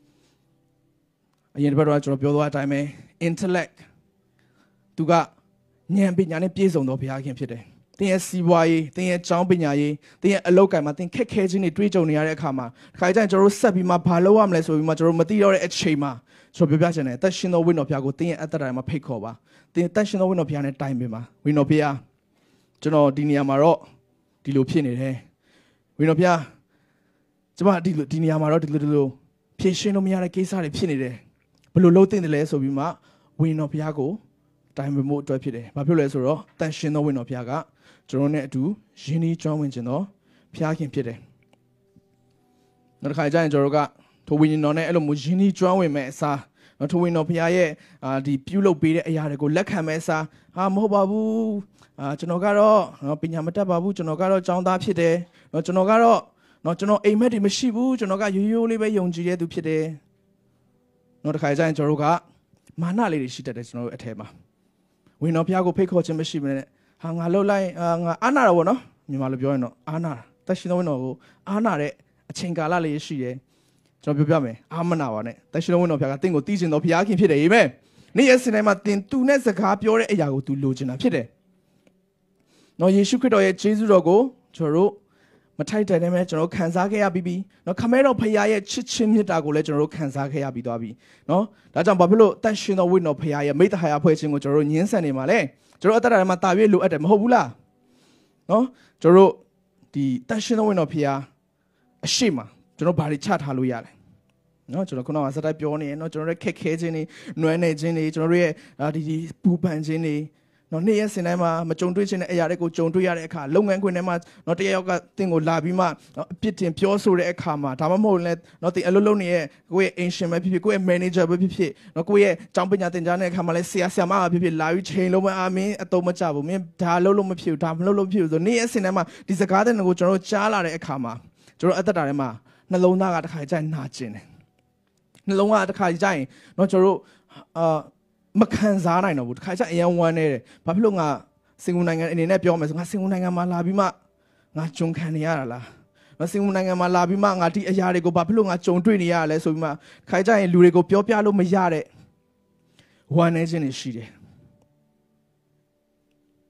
အရင်တစ်ပတ်တော့ကျွန်တော်ပြောသွားတဲ့အတိုင်းပဲ intellect သူကဉာဏ်ပညာနဲ့ပြည့်စုံတော်ဘုရားခင်ဖြစ်တယ်တင်ရဲ့စီးပွားရေးတင်ရဲ့ကျောင်းပညာရေးတင်ရဲ့အလုပ်ကိုင်မှာတင်ခက်ခဲခြင်းတွေတွေးကြုံနေရတဲ့အခါမှာတစ်ခါကျရင်ကျွန်တော်တို့ဆက်ပြီးမှဘာလုပ်ရမလဲဆိုပြီးမှကျွန်တော်တို့မသိတော့တဲ့အချိန်မှာကျွန်တော်ပြောပြချင်တယ်တက်ရှင်တော်ဝိညာဉ်ဘုရားကိုတင်ရဲ့အသက်တာမှာဖိတ်ခေါ်ပါတင်တက်ရှင်တော်ဝိညာဉ်ဘုရားနဲ့တိုင်ပင်ပါဝိညာဉ်ဘုရားကျွန်တော်ဒီနေရာမှာတော့ဒီလိုဖြစ်နေတယ်ဝိညာဉ်ဘုရားကျွန်မဒီလိုဒီနေရာမှာတော့ဒီလိုဒီလိုဖြည့်ရှင်းလို့မရတဲ့ကိစ္စတွေဖြစ်နေတယ်ဘယ်လိုလုပ်သင့်တယ်လဲဆိုပြီးမှဝိညာဉ်ဘုရားကိုတိုင်ပင်မှုအတွက်ဖြစ်တယ်ဘာဖြစ်လဲဆိုတော့တန်ရှင်သောဝိညာဉ်ဘုရားကကျွန်တော်နဲ့အတူယဉ်ဤကျွမ်းဝင်ခြင်းသောဘုရားခင်ဖြစ်တယ်နောက်တစ်ခါကျရင်ကျွန်တော်တို့ကထိုဝိညာဉ်တော်နဲ့အဲ့လိုမျိုးယဉ်ဤကျွမ်းဝင်မဲ့အစားနော်ထိုဝိညာဉ်ဘုရားရဲ့အာဒီပြုလုပ်ပေးတဲ့အရာတွေကိုလက်ခံမဲ့အစားဟာမဟုတ်ပါဘူးအာကျွန်တော်ကတော့နော်ပညာမတတ်ပါဘူးကျွန်တော်ကတော့ကျောင်းသားဖြစ်တယ်နော်ကျွန်တော်ကတော့နော်ကျွန်တော်အိမ်မက်တွေမရှိဘူးကျွန်တော်ကရိုးရိုးလေးပဲယုံကြည်တဲ့သူဖြစ်တယ်နော်တစ်ခါကျရင်ကျွန်တော်တို့ကမာနလေးတွေရှိတတ်တယ်ကျွန်တော်တို့အထက်မှာဝိညာဉ်ဘုရားကိုဖိတ်ခေါ်ခြင်းမရှိမနဲ့ဟာငါလှုပ်လိုက်အာငါအာနာတော့ဗောနော်မြန်မာလိုပြောရင်တော့အာနာတရှိသောဝိညာဉ်ကိုအာနာတဲ့အချိန်ကာလလေးရှိတယ်ကျွန်တော်ပြောပြမယ်အာမနာပါနဲ့တရှိသောဝိညာဉ်ဘုရားကတင့်ကိုတီးကျင်တော်ဘုရားခင်ဖြစ်တယ်အာမင်နေ့ရက်စဉ်တိုင်းမှာတင်သူနဲ့စကားပြောတဲ့အရာကိုသူလိုချင်တာဖြစ်တယ်နော်ယေရှုခရစ်တော်ရဲ့ဂျေဇုတော်ကိုကျွန်တော်တို့မထိုက်တန်တဲ့မဲ့ကျွန်တော်ခံစားခဲ့ရပြီးပြီနော်ခမဲတော်ဖခင်ရဲ့ချစ်ချင်းမြတ်တာကိုလည်းကျွန်တော်တို့ခံစားခဲ့ရပြီးသွားပြီနော်ဒါကြောင့်ဘာဖြစ်လို့တန်ရှင်တော်ဝိညာဉ်ဖခင်ရဲ့မိတ္တဟာယဖွဲ့ခြင်းကိုကျွန်တော်တို့ညှင်းဆန်နေမှာလဲကျွန်တော်အသက်တာထဲမှာတာ၍လိုအပ်တယ်မဟုတ်ဘူးလားနော်ကျွန်တော်တို့ဒီတန်ရှင်တော်ဝိညာဉ်ဖခင်အရှိမကျွန်တော်ဘာတွေချထားလို့ရလဲနော်ကျွန်တော်ခုနကစတိုက်ပြောနေရနော်ကျွန်တော်တို့ခက်ခဲခြင်းတွေနွမ်းနေခြင်းတွေကျွန်တော်တို့ရဲ့ဒီဒီပူပန်ခြင်းတွေနော်နေ့ရက်စဉ်တိုင်းမှာမကြုံတွေ့ခြင်းတဲ့အရာတွေကိုကြုံတွေ့ရတဲ့အခါလုပ်ငန်းခွင်ထဲမှာနော်တရယောက်ကတင်းကိုလာပြီးမှနော်အပြစ်တင်ပြောဆိုတဲ့အခါမှာဒါမှမဟုတ်လဲနော်တင်အလုပ်လုပ်နေတဲ့ကိုယ့်ရဲ့ ancient ပဲဖြစ်ဖြစ်ကိုယ့်ရဲ့ manager ပဲဖြစ်ဖြစ်နော်ကိုယ့်ရဲ့ကျောင်းပညာသင်ကြားတဲ့အခါမှာလဲဆရာဆရာမပဲဖြစ်ဖြစ်လာပြီးချိန်လုံးမအာမင်းအတုံးမချဘူးမင်းဒါလုပ်လို့မဖြစ်ဘူးဒါမလုပ်လို့ဖြစ်ဘူးဆိုနေ့ရက်စဉ်တိုင်းမှာဒီစကားတွေကိုကျွန်တော်ကြားလာတဲ့အခါမှာကျွန်တော်အသက်တာထဲမှာနှလုံးသားကတစ်ခါကြိုင်နာကျင်တယ်နှလုံးကတစ်ခါကြိုင်နော်ကျွန်တော်တို့အာမခံစားနိုင်တော့ဘူးတခါကျအရန်ဝမ်းနေတယ်ဘာဖြစ်လို့ငါစင်ကူနိုင်ငံအနေနဲ့ပြောမယ်ဆိုငါစင်ကူနိုင်ငံမှာလာပြီးမှငါဂျုံခံနေရတာလားငါစင်ကူနိုင်ငံမှာလာပြီးမှငါဒီအရာတွေကိုဘာဖြစ်လို့ငါဂျုံတွေ့နေရလဲဆိုပြီးမှခါကျရင်လူတွေကိုပြောပြလို့မရတဲ့ဝမ်းနေခြင်းတွေရှိတယ်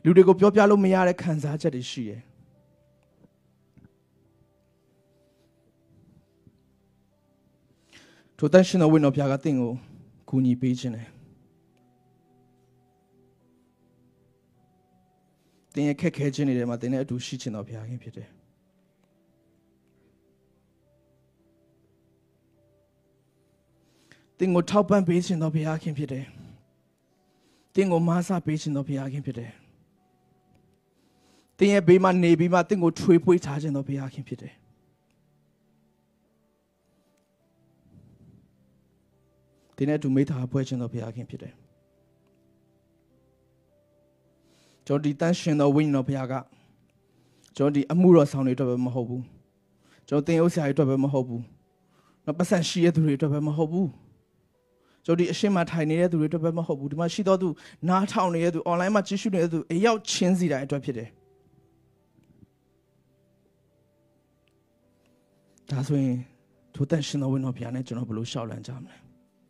လူတွေကိုပြောပြလို့မရတဲ့ခံစားချက်တွေရှိတယ်ထိုတန်ရှင်တော်ဝိညာဉ်တော်ဖျားကတင့်ကိုကူညီပေးခြင်းတယ်တင်းရဲ့ခက်ခဲခြင်းတွေထဲမှာတင်းနဲ့အတူရှိခြင်းတော်ဖျားခင်ဖြစ်တယ်တင်းကိုထောက်ပံ့ပေးခြင်းတော်ဖျားခင်ဖြစ်တယ်တင်းကိုမဆာပေးခြင်းတော်ဖျားခင်ဖြစ်တယ်တင်းရဲ့ဘေးမှာနေပြီးမှတင်းကိုထွေးပွေးထားခြင်းတော်ဖျားခင်ဖြစ်တယ်တင်းနဲ့အတူမိသားဖွဲ့ခြင်းတော်ဖျားခင်ဖြစ်တယ်ကျွန်တော်ဒီတန်ရှင်တော်ဝိညာဉ်တော်ဖျားကကျွန်တော်ဒီအမှုတော်ဆောင်တွေအတွက်ပဲမဟုတ်ဘူးကျွန်တော်သင်ဥစ္စာတွေအတွက်ပဲမဟုတ်ဘူးနော်ပတ်စံရှိရတဲ့သူတွေအတွက်ပဲမဟုတ်ဘူးကျွန်တော်ဒီအရှင်းမှာထိုင်နေတဲ့သူတွေအတွက်ပဲမဟုတ်ဘူးဒီမှာရှိတော်သူနားထောင်နေတဲ့သူ online မှာကြည့်ရှုနေတဲ့သူအရောက်ချင်းစီတိုင်းအတွက်ဖြစ်တယ်ဒါဆိုရင်ထိုတန်ရှင်တော်ဝိညာဉ်တော်ဖျားနဲ့ကျွန်တော်ဘယ်လိုရှောက်လန်းကြမလဲ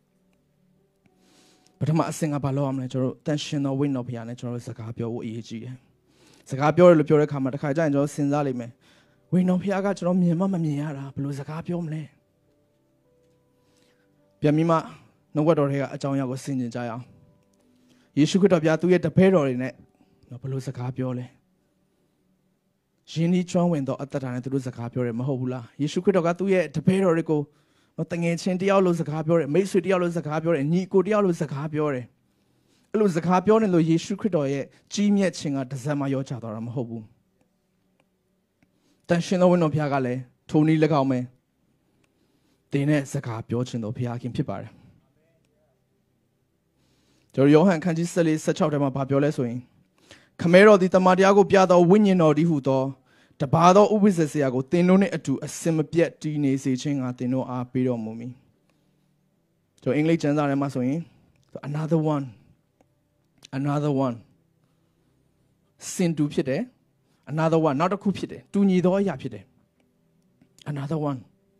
ပထမအဆင့်ကဘာလို့ရမလဲကျွန်တော်တန်ရှင်တော်ဝိညာဉ်တော်ဖျားနဲ့ကျွန်တော်စကားပြောဖို့အရေးကြီးတယ်စကားပြောရလို့ပြောတဲ့အခါမှာတစ်ခါကျရင်ကျွန်တော်စဉ်းစားလိမ့်မယ်ဝိညာဉ်တော်ဖျားကကျွန်တော်မြင်မှမမြင်ရတာဘယ်လိုစကားပြောမလဲပြန်ပြီးမှနှုတ်ကတော်တွေကအကြောင်းအရာကိုဆင်ခြင်ကြရအောင်ယေရှုခရစ်တော်ဖျားသူ့ရဲ့တပည့်တော်တွေနဲ့ဘယ်လိုစကားပြောလဲယင်းဒီကျွမ်းဝင်တော့အတ္တတာနဲ့သူတို့စကားပြောတယ်မဟုတ်ဘူးလားယေရှုခရစ်တော်ကသူ့ရဲ့တပည့်တော်တွေကိုနော်တငယ်ချင်းတယောက်လို့စကားပြောတယ်မိတ်ဆွေတယောက်လို့စကားပြောတယ်ညီကိုတယောက်လို့စကားပြောတယ်အဲ့လိုစကားပြောနေလို့ယေရှုခရစ်တော်ရဲ့ကြီးမြတ်ခြင်းကတစ်စက်မှရောချသွားတာမဟုတ်ဘူးတန်ရှင်တော်ဝိညာဉ်တော်ဖျားကလည်းထိုနည်း၎င်းပဲတင်းနဲ့စကားပြောခြင်းတော်ဖျားခင်ဖြစ်ပါတယ်ကျွန်တော်ယောဟန်ခန်းကြီး၁၄ ၁၆ထဲမှာဗာပြောလဲဆိုရင်ခမဲတော်ဒီတမန်တရားကိုပြတော်ဝိညာဉ်တော်ဒီဟုသောတပါသောဥပ္ပဇ္ဇရာကိုသင်တို့နှင့်အတူအစင်မပြတ်တည်နေစေခြင်းကသင်တို့အားပေးတော်မူမည်ကျွန်တော်အင်္ဂလိပ်ကျမ်းစာထဲမှာဆိုရင် another one another one စင်တူဖြစ်တယ် another one နောက်တစ်ခုဖြစ်တယ်တူညီသောအရာဖြစ်တယ် another one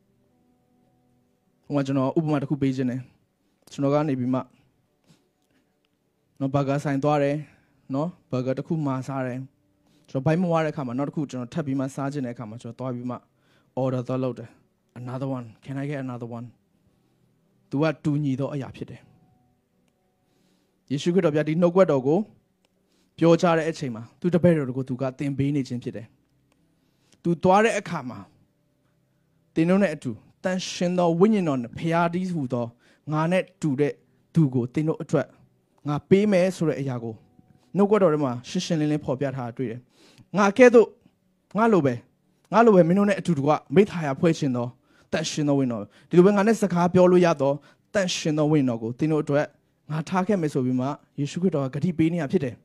ဟိုကကျွန်တော်ဥပမာတစ်ခုပေးခြင်းတယ်ကျွန်တော်ကနေပြီးမှနော်ဘာဂါဆိုင်သွားတယ်နော်ဘာဂါတစ်ခုမှာစားတယ်ကျွန်တော်ဘိုင်းမဝါတဲ့အခါမှာနောက်တစ်ခုကျွန်တော်ထပ်ပြီးမှစားခြင်းတဲ့အခါမှာကျွန်တော်သွားပြီးမှ order သွားလုပ်တယ် another one can I get another one သူကတူညီသောအရာဖြစ်တယ်ယေရှုခရစ်တော်ပြဒီနှုတ်ကပတ်တော်ကိုပြောချတဲ့အချိန်မှာသူတပည့်တော်ကိုသူကသင်ပေးနေခြင်းဖြစ်တယ်သူသွားတဲ့အခါမှာသင်တို့နဲ့အတူတန်ရှင်သောဝိညာဉ်တော်နဲ့ဖျားတည်းဟူသောငါနဲ့တူတဲ့သူကိုသင်တို့အတွက်ငါပေးမယ်ဆိုတဲ့အရာကိုနှုတ်ကပတ်တော်ထဲမှာရှင်းရှင်းလင်းလင်းဖော်ပြထားတာတွေ့တယ်ငါကဲ့သို့ငါလိုပဲငါလိုပဲမင်းတို့နဲ့အတူတူကမိသားယာဖွဲ့ခြင်းသောတန်ရှင်သောဝိညာဉ်တော်ဒီလိုပဲငါနဲ့စကားပြောလို့ရတော့တန်ရှင်သောဝိညာဉ်တော်ကိုသင်တို့အတွက်ငါထားခဲ့မယ်ဆိုပြီးမှယေရှုခရစ်တော်ကဂတိပေးနေတာဖြစ်တယ်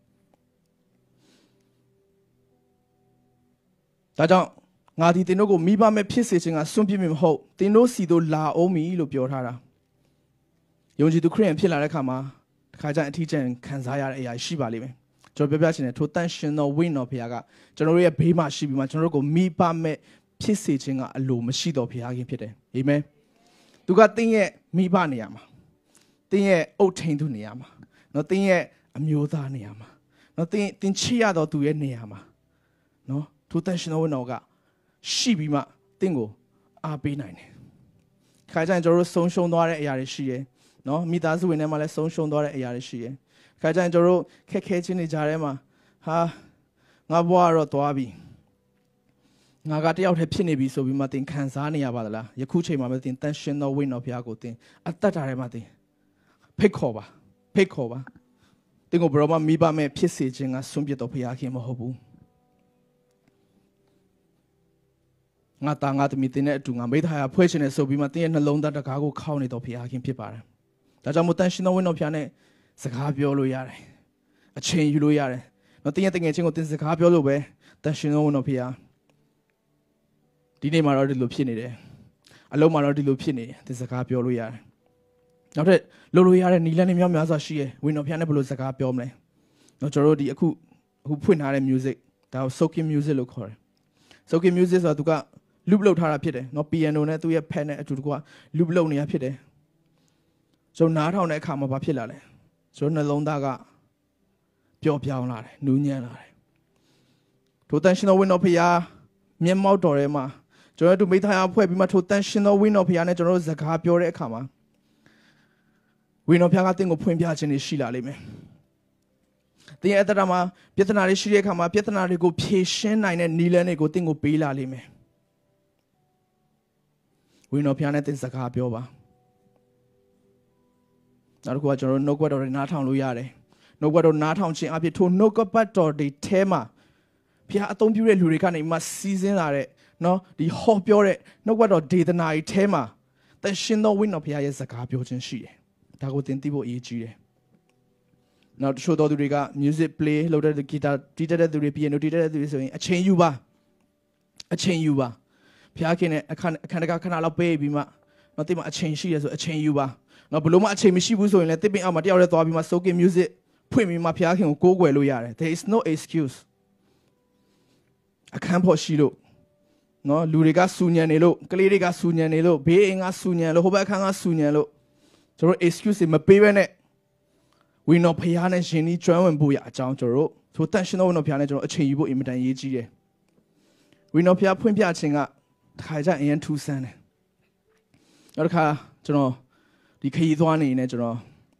ဒါကြောင့်ငါဒီသင်တို့ကိုမိဘမဲ့ဖြစ်စေခြင်းကစွန့်ပြစ်မိမဟုတ်သင်တို့စီတို့လာအောင်မီလို့ပြောထားတာယုံကြည်သူခရစ်ယာန်ဖြစ်လာတဲ့အခါမှာတစ်ခါကျရင်အထီးကျန်ခံစားရတဲ့အရာရှိပါလိမ့်မယ်ကျွန်တော်ပြောပြချင်တယ်ထိုတန်ရှင်သောဝိညာဉ်တော်ဘုရားကကျွန်တော်တို့ရဲ့ဘေးမှာရှိပြီးမှကျွန်တော်တို့ကိုမိဘမဲ့ဖြစ်စေခြင်းကအလိုမရှိတော်ဘုရားခင်ဖြစ်တယ်အာမင်သူကသင်ရဲ့မိဘနေရာမှာသင်ရဲ့အုတ်ထိန်သူနေရာမှာနော်သင်ရဲ့အမျိုးသားနေရာမှာနော်သင်သင်ချစ်ရတော်သူရဲ့နေရာမှာနော်ထိုတန်ရှင်သောဝိညာဉ်တော်ကရှိပြီးမှသင်ကိုအားပေးနိုင်တယ်ခါကျရင်ကျွန်တော်တို့ဆုံးရှုံးသွားတဲ့အရာတွေရှိတယ်နော်မိသားစုဝင်ထဲမှာလည်းဆုံးရှုံးသွားတဲ့အရာတွေရှိတယ်ခါကျရင်ကျွန်တော်တို့ခက်ခဲခြင်းတွေကြားထဲမှာဟာငါဘွားတော့သွားပြီငါကတယောက်တည်းဖြစ်နေပြီဆိုပြီးမှသင်ခံစားနေရပါသလားယခုချိန်မှာပဲသင်တန်ရှင်သောဝိညာဉ်တော်ဘုရားကိုသင်အသက်တာထဲမှာသင်ဖိတ်ခေါ်ပါဖိတ်ခေါ်ပါသင်ကိုဘယ်တော့မှမိဘမဲ့ဖြစ်စေခြင်းကစွန့်ပစ်တော်ဘုရားခင်မဟုတ်ဘူးငါတာငါသမီးတင်တဲ့အတူငါမိသားယာဖွဲ့ခြင်းနဲ့ဆိုပြီးမှတင်းရဲ့နှလုံးသားတကားကိုခောက်နေတော့ဖခင်ခင်ဖြစ်ပါတယ်။ဒါကြောင့်မို့တန်ရှင်သောဝိညာဉ်တော်ဖခင်နဲ့စကားပြောလို့ရတယ်။အချိန်ယူလို့ရတယ်။နော်တင်းရဲ့တငယ်ချင်းကိုတင်းစကားပြောလို့ပဲတန်ရှင်သောဝိညာဉ်တော်ဖခင်ဒီနေ့မှာတော့ဒီလိုဖြစ်နေတယ်။အလုံးမှာတော့ဒီလိုဖြစ်နေတယ်တင်းစကားပြောလို့ရတယ်။နောက်ထပ်လိုလိုရတဲ့နီလန်းတွေများများစွာရှိရဲ့ဝိညာဉ်တော်ဖခင်နဲ့ဘယ်လိုစကားပြောမလဲ။နော်ကျွန်တော်တို့ဒီအခုအခုဖွင့်ထားတဲ့ music ဒါကို soaking music လို့ခေါ်တယ်။ soaking music ဆိုတာသူကloop လုပ်ထားတာဖြစ်တယ်เนาะ piano နဲ့သူ့ရဲ့ pad နဲ့အတူတကွ loop လုပ်နေရဖြစ်တယ်ကျွန်တော်နားထောင်တဲ့အခါမှာဘာဖြစ်လာလဲကျွန်တော်နှလုံးသားကပြောပြောင်းလာတယ်နူးညံ့လာတယ်ထိုတန်ရှင်တော်ဝိညာဉ်တော်ဖခင်မျက်မှောက်တော်ထဲမှာကျွန်တော်တို့မိသားစုအဖွဲ့ပြီးမှထိုတန်ရှင်တော်ဝိညာဉ်တော်ဖခင်နဲ့ကျွန်တော်တို့စကားပြောတဲ့အခါမှာဝိညာဉ်တော်ဖခင်ကတင့်ကိုဖွင့်ပြခြင်းတွေရှိလာလိမ့်မယ်။တင်းရဲ့အတ္တမှာပြဿနာတွေရှိတဲ့အခါမှာပြဿနာတွေကိုဖြေရှင်းနိုင်တဲ့နည်းလမ်းတွေကိုတင့်ကိုပေးလာလိမ့်မယ်။ဝိညာဉ်တော်ဖခင်နဲ့တင်းစကားပြောပါ။နောက်တစ်ခုကကျွန်တော်တို့နှုတ်ကပတ်တော်တွေနားထောင်လို့ရတယ်။နှုတ်ကပတ်တော်နားထောင်ခြင်းအပြင်ထိုနှုတ်ကပတ်တော်တွေထဲမှာဖခင်အသုံးပြုတဲ့လူတွေကနေမှစီးစင်းလာတဲ့နော်ဒီဟောပြောတဲ့နှုတ်ကပတ်တော်ဒေသနာတွေထဲမှာတန်ရှင်သောဝိညာဉ်တော်ဖခင်ရဲ့စကားပြောခြင်းရှိတယ်။ဒါကိုသင်သိဖို့အရေးကြီးတယ်။နောက်တချို့သောသူတွေက music play လုပ်တဲ့ guitar တီးတဲ့သူတွေ piano တီးတဲ့သူတွေဆိုရင်အချိန်ယူပါအချိန်ယူပါဖခင်နဲ့အခန်းအခန်းတကာခဏလောက်ပေးပြီးမှနော်တိမအချိန်ရှိရဆိုအချိန်ယူပါနော်ဘလို့မှအချိန်မရှိဘူးဆိုရင်လည်းတစ်ပင်အောက်မှာတယောက်တည်းသွားပြီးမှ soaking music ဖွင့်ပြီးမှဖခင်ကိုကိုးကွယ်လို့ရတယ် there is no excuse အခန်းဖို့ရှိလို့နော်လူတွေကစူညံနေလို့ကလေးတွေကစူညံနေလို့ဘေးအိမ်ကစူညံလို့ဟိုဘက်အခန်းကစူညံလို့ကျွန်တော် excuse မပေးဘဲနဲ့ဝိညာဉ်ဖခင်နဲ့ရှင်ဒီကျွမ်းဝင်ဖို့ရအကြောင်းကျွန်တော်တို့ထိုတန်ရှင်တော်ဝိညာဉ်ဖခင်နဲ့ကျွန်တော်အချိန်ယူဖို့အင်မတန်ရေးကြီးတယ်ဝိညာဉ်ဖခင်ဖွင့်ပြခြင်းကတစ်ခါကျအရင်ထူးဆန်းတယ်နောက်တစ်ခါကျွန်တော်ဒီခရီးသွားနေနေကျွန်တော်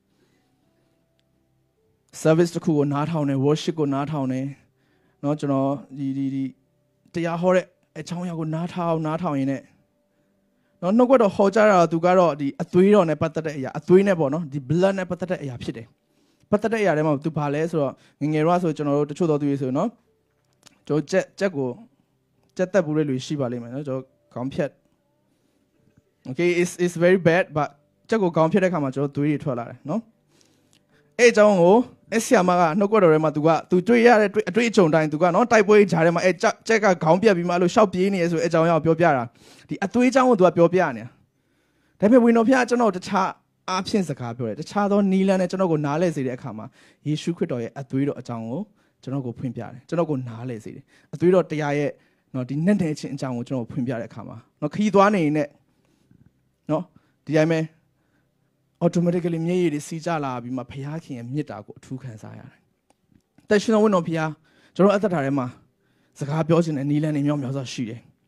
service တစ်ခုကိုနားထောင်နေ worship ကိုနားထောင်နေเนาะကျွန်တော်ဒီဒီဒီတရားဟောတဲ့အချောင်းအရာကိုနားထောင်နားထောင်ရင်းနဲ့เนาะနှုတ်ကတော့ဟောကြတာသူကတော့ဒီအသွေးတော်နဲ့ပတ်သက်တဲ့အရာအသွေးနဲ့ပေါ့နော်ဒီ blood နဲ့ပတ်သက်တဲ့အရာဖြစ်တယ်ပတ်သက်တဲ့အရာတွေမှာသူဘာလဲဆိုတော့ငငယ်တော့ဆိုကျွန်တော်တို့တချို့တော်သူတွေဆိုနော်ကျွန်တော်ကြက်ကြက်ကိုကြက်တက်ဘူးတဲ့လူရှိပါလိမ့်မယ်နော်ကျွန်တော်ခေါင်းဖြတ် okay it's it's very bad but ကြက်ကိုခေါင်းဖြတ်တဲ့ခါမှာကျွန်တော်သွေးတွေထွက်လာတယ်နော်အဲ့အကြောင်းကိုအဆီယာမကနှုတ်ကတော်ထဲမှာ तू က तू တွေ့ရတဲ့အတွေ့အကြုံတိုင်း तू ကနော်တိုက်ပွဲကြားထဲမှာအဲ့ကြက်ကခေါင်းပြတ်ပြီးမှအဲ့လိုရှောက်ပြေးနေရဆိုအကြောင်းအရာကိုပြောပြတာဒီအသွေးအကြောင်းကို तू ကပြောပြနေတာဒါပေမဲ့ဝိညာဉ်တော်ဖခင်ကျွန်တော်တခြားအားဖြင့်စကားပြောတယ်တခြားသောနီလန်းနဲ့ကျွန်တော်ကိုနားလဲစေတဲ့အခါမှာယေရှုခရစ်တော်ရဲ့အသွေးတော်အကြောင်းကိုကျွန်တော်ကိုဖွင့်ပြတယ်ကျွန်တော်ကိုနားလဲစေတယ်အသွေးတော်တရားရဲ့နော်ဒီနဲ့တဲ့ချင်းအကြောင်းကိုကျွန်တော်ဖွင့်ပြတဲ့အခါမှာနော်ခရီးသွားနေနေနော်ဒီတိုင်းပဲ automatically မျက်ရည်တွေစီးကြလာပြီးမှဖခင်ရဲ့မြတ်တာကိုအထူးခံစားရတယ်။တက်ရှင်တော်ဝိညာဉ်ဖခင်ကျွန်တော်အသက်တာထဲမှာစကားပြောခြင်းနဲ့နီလန်းနေမြောက်မြောက်စွာရှိတယ်။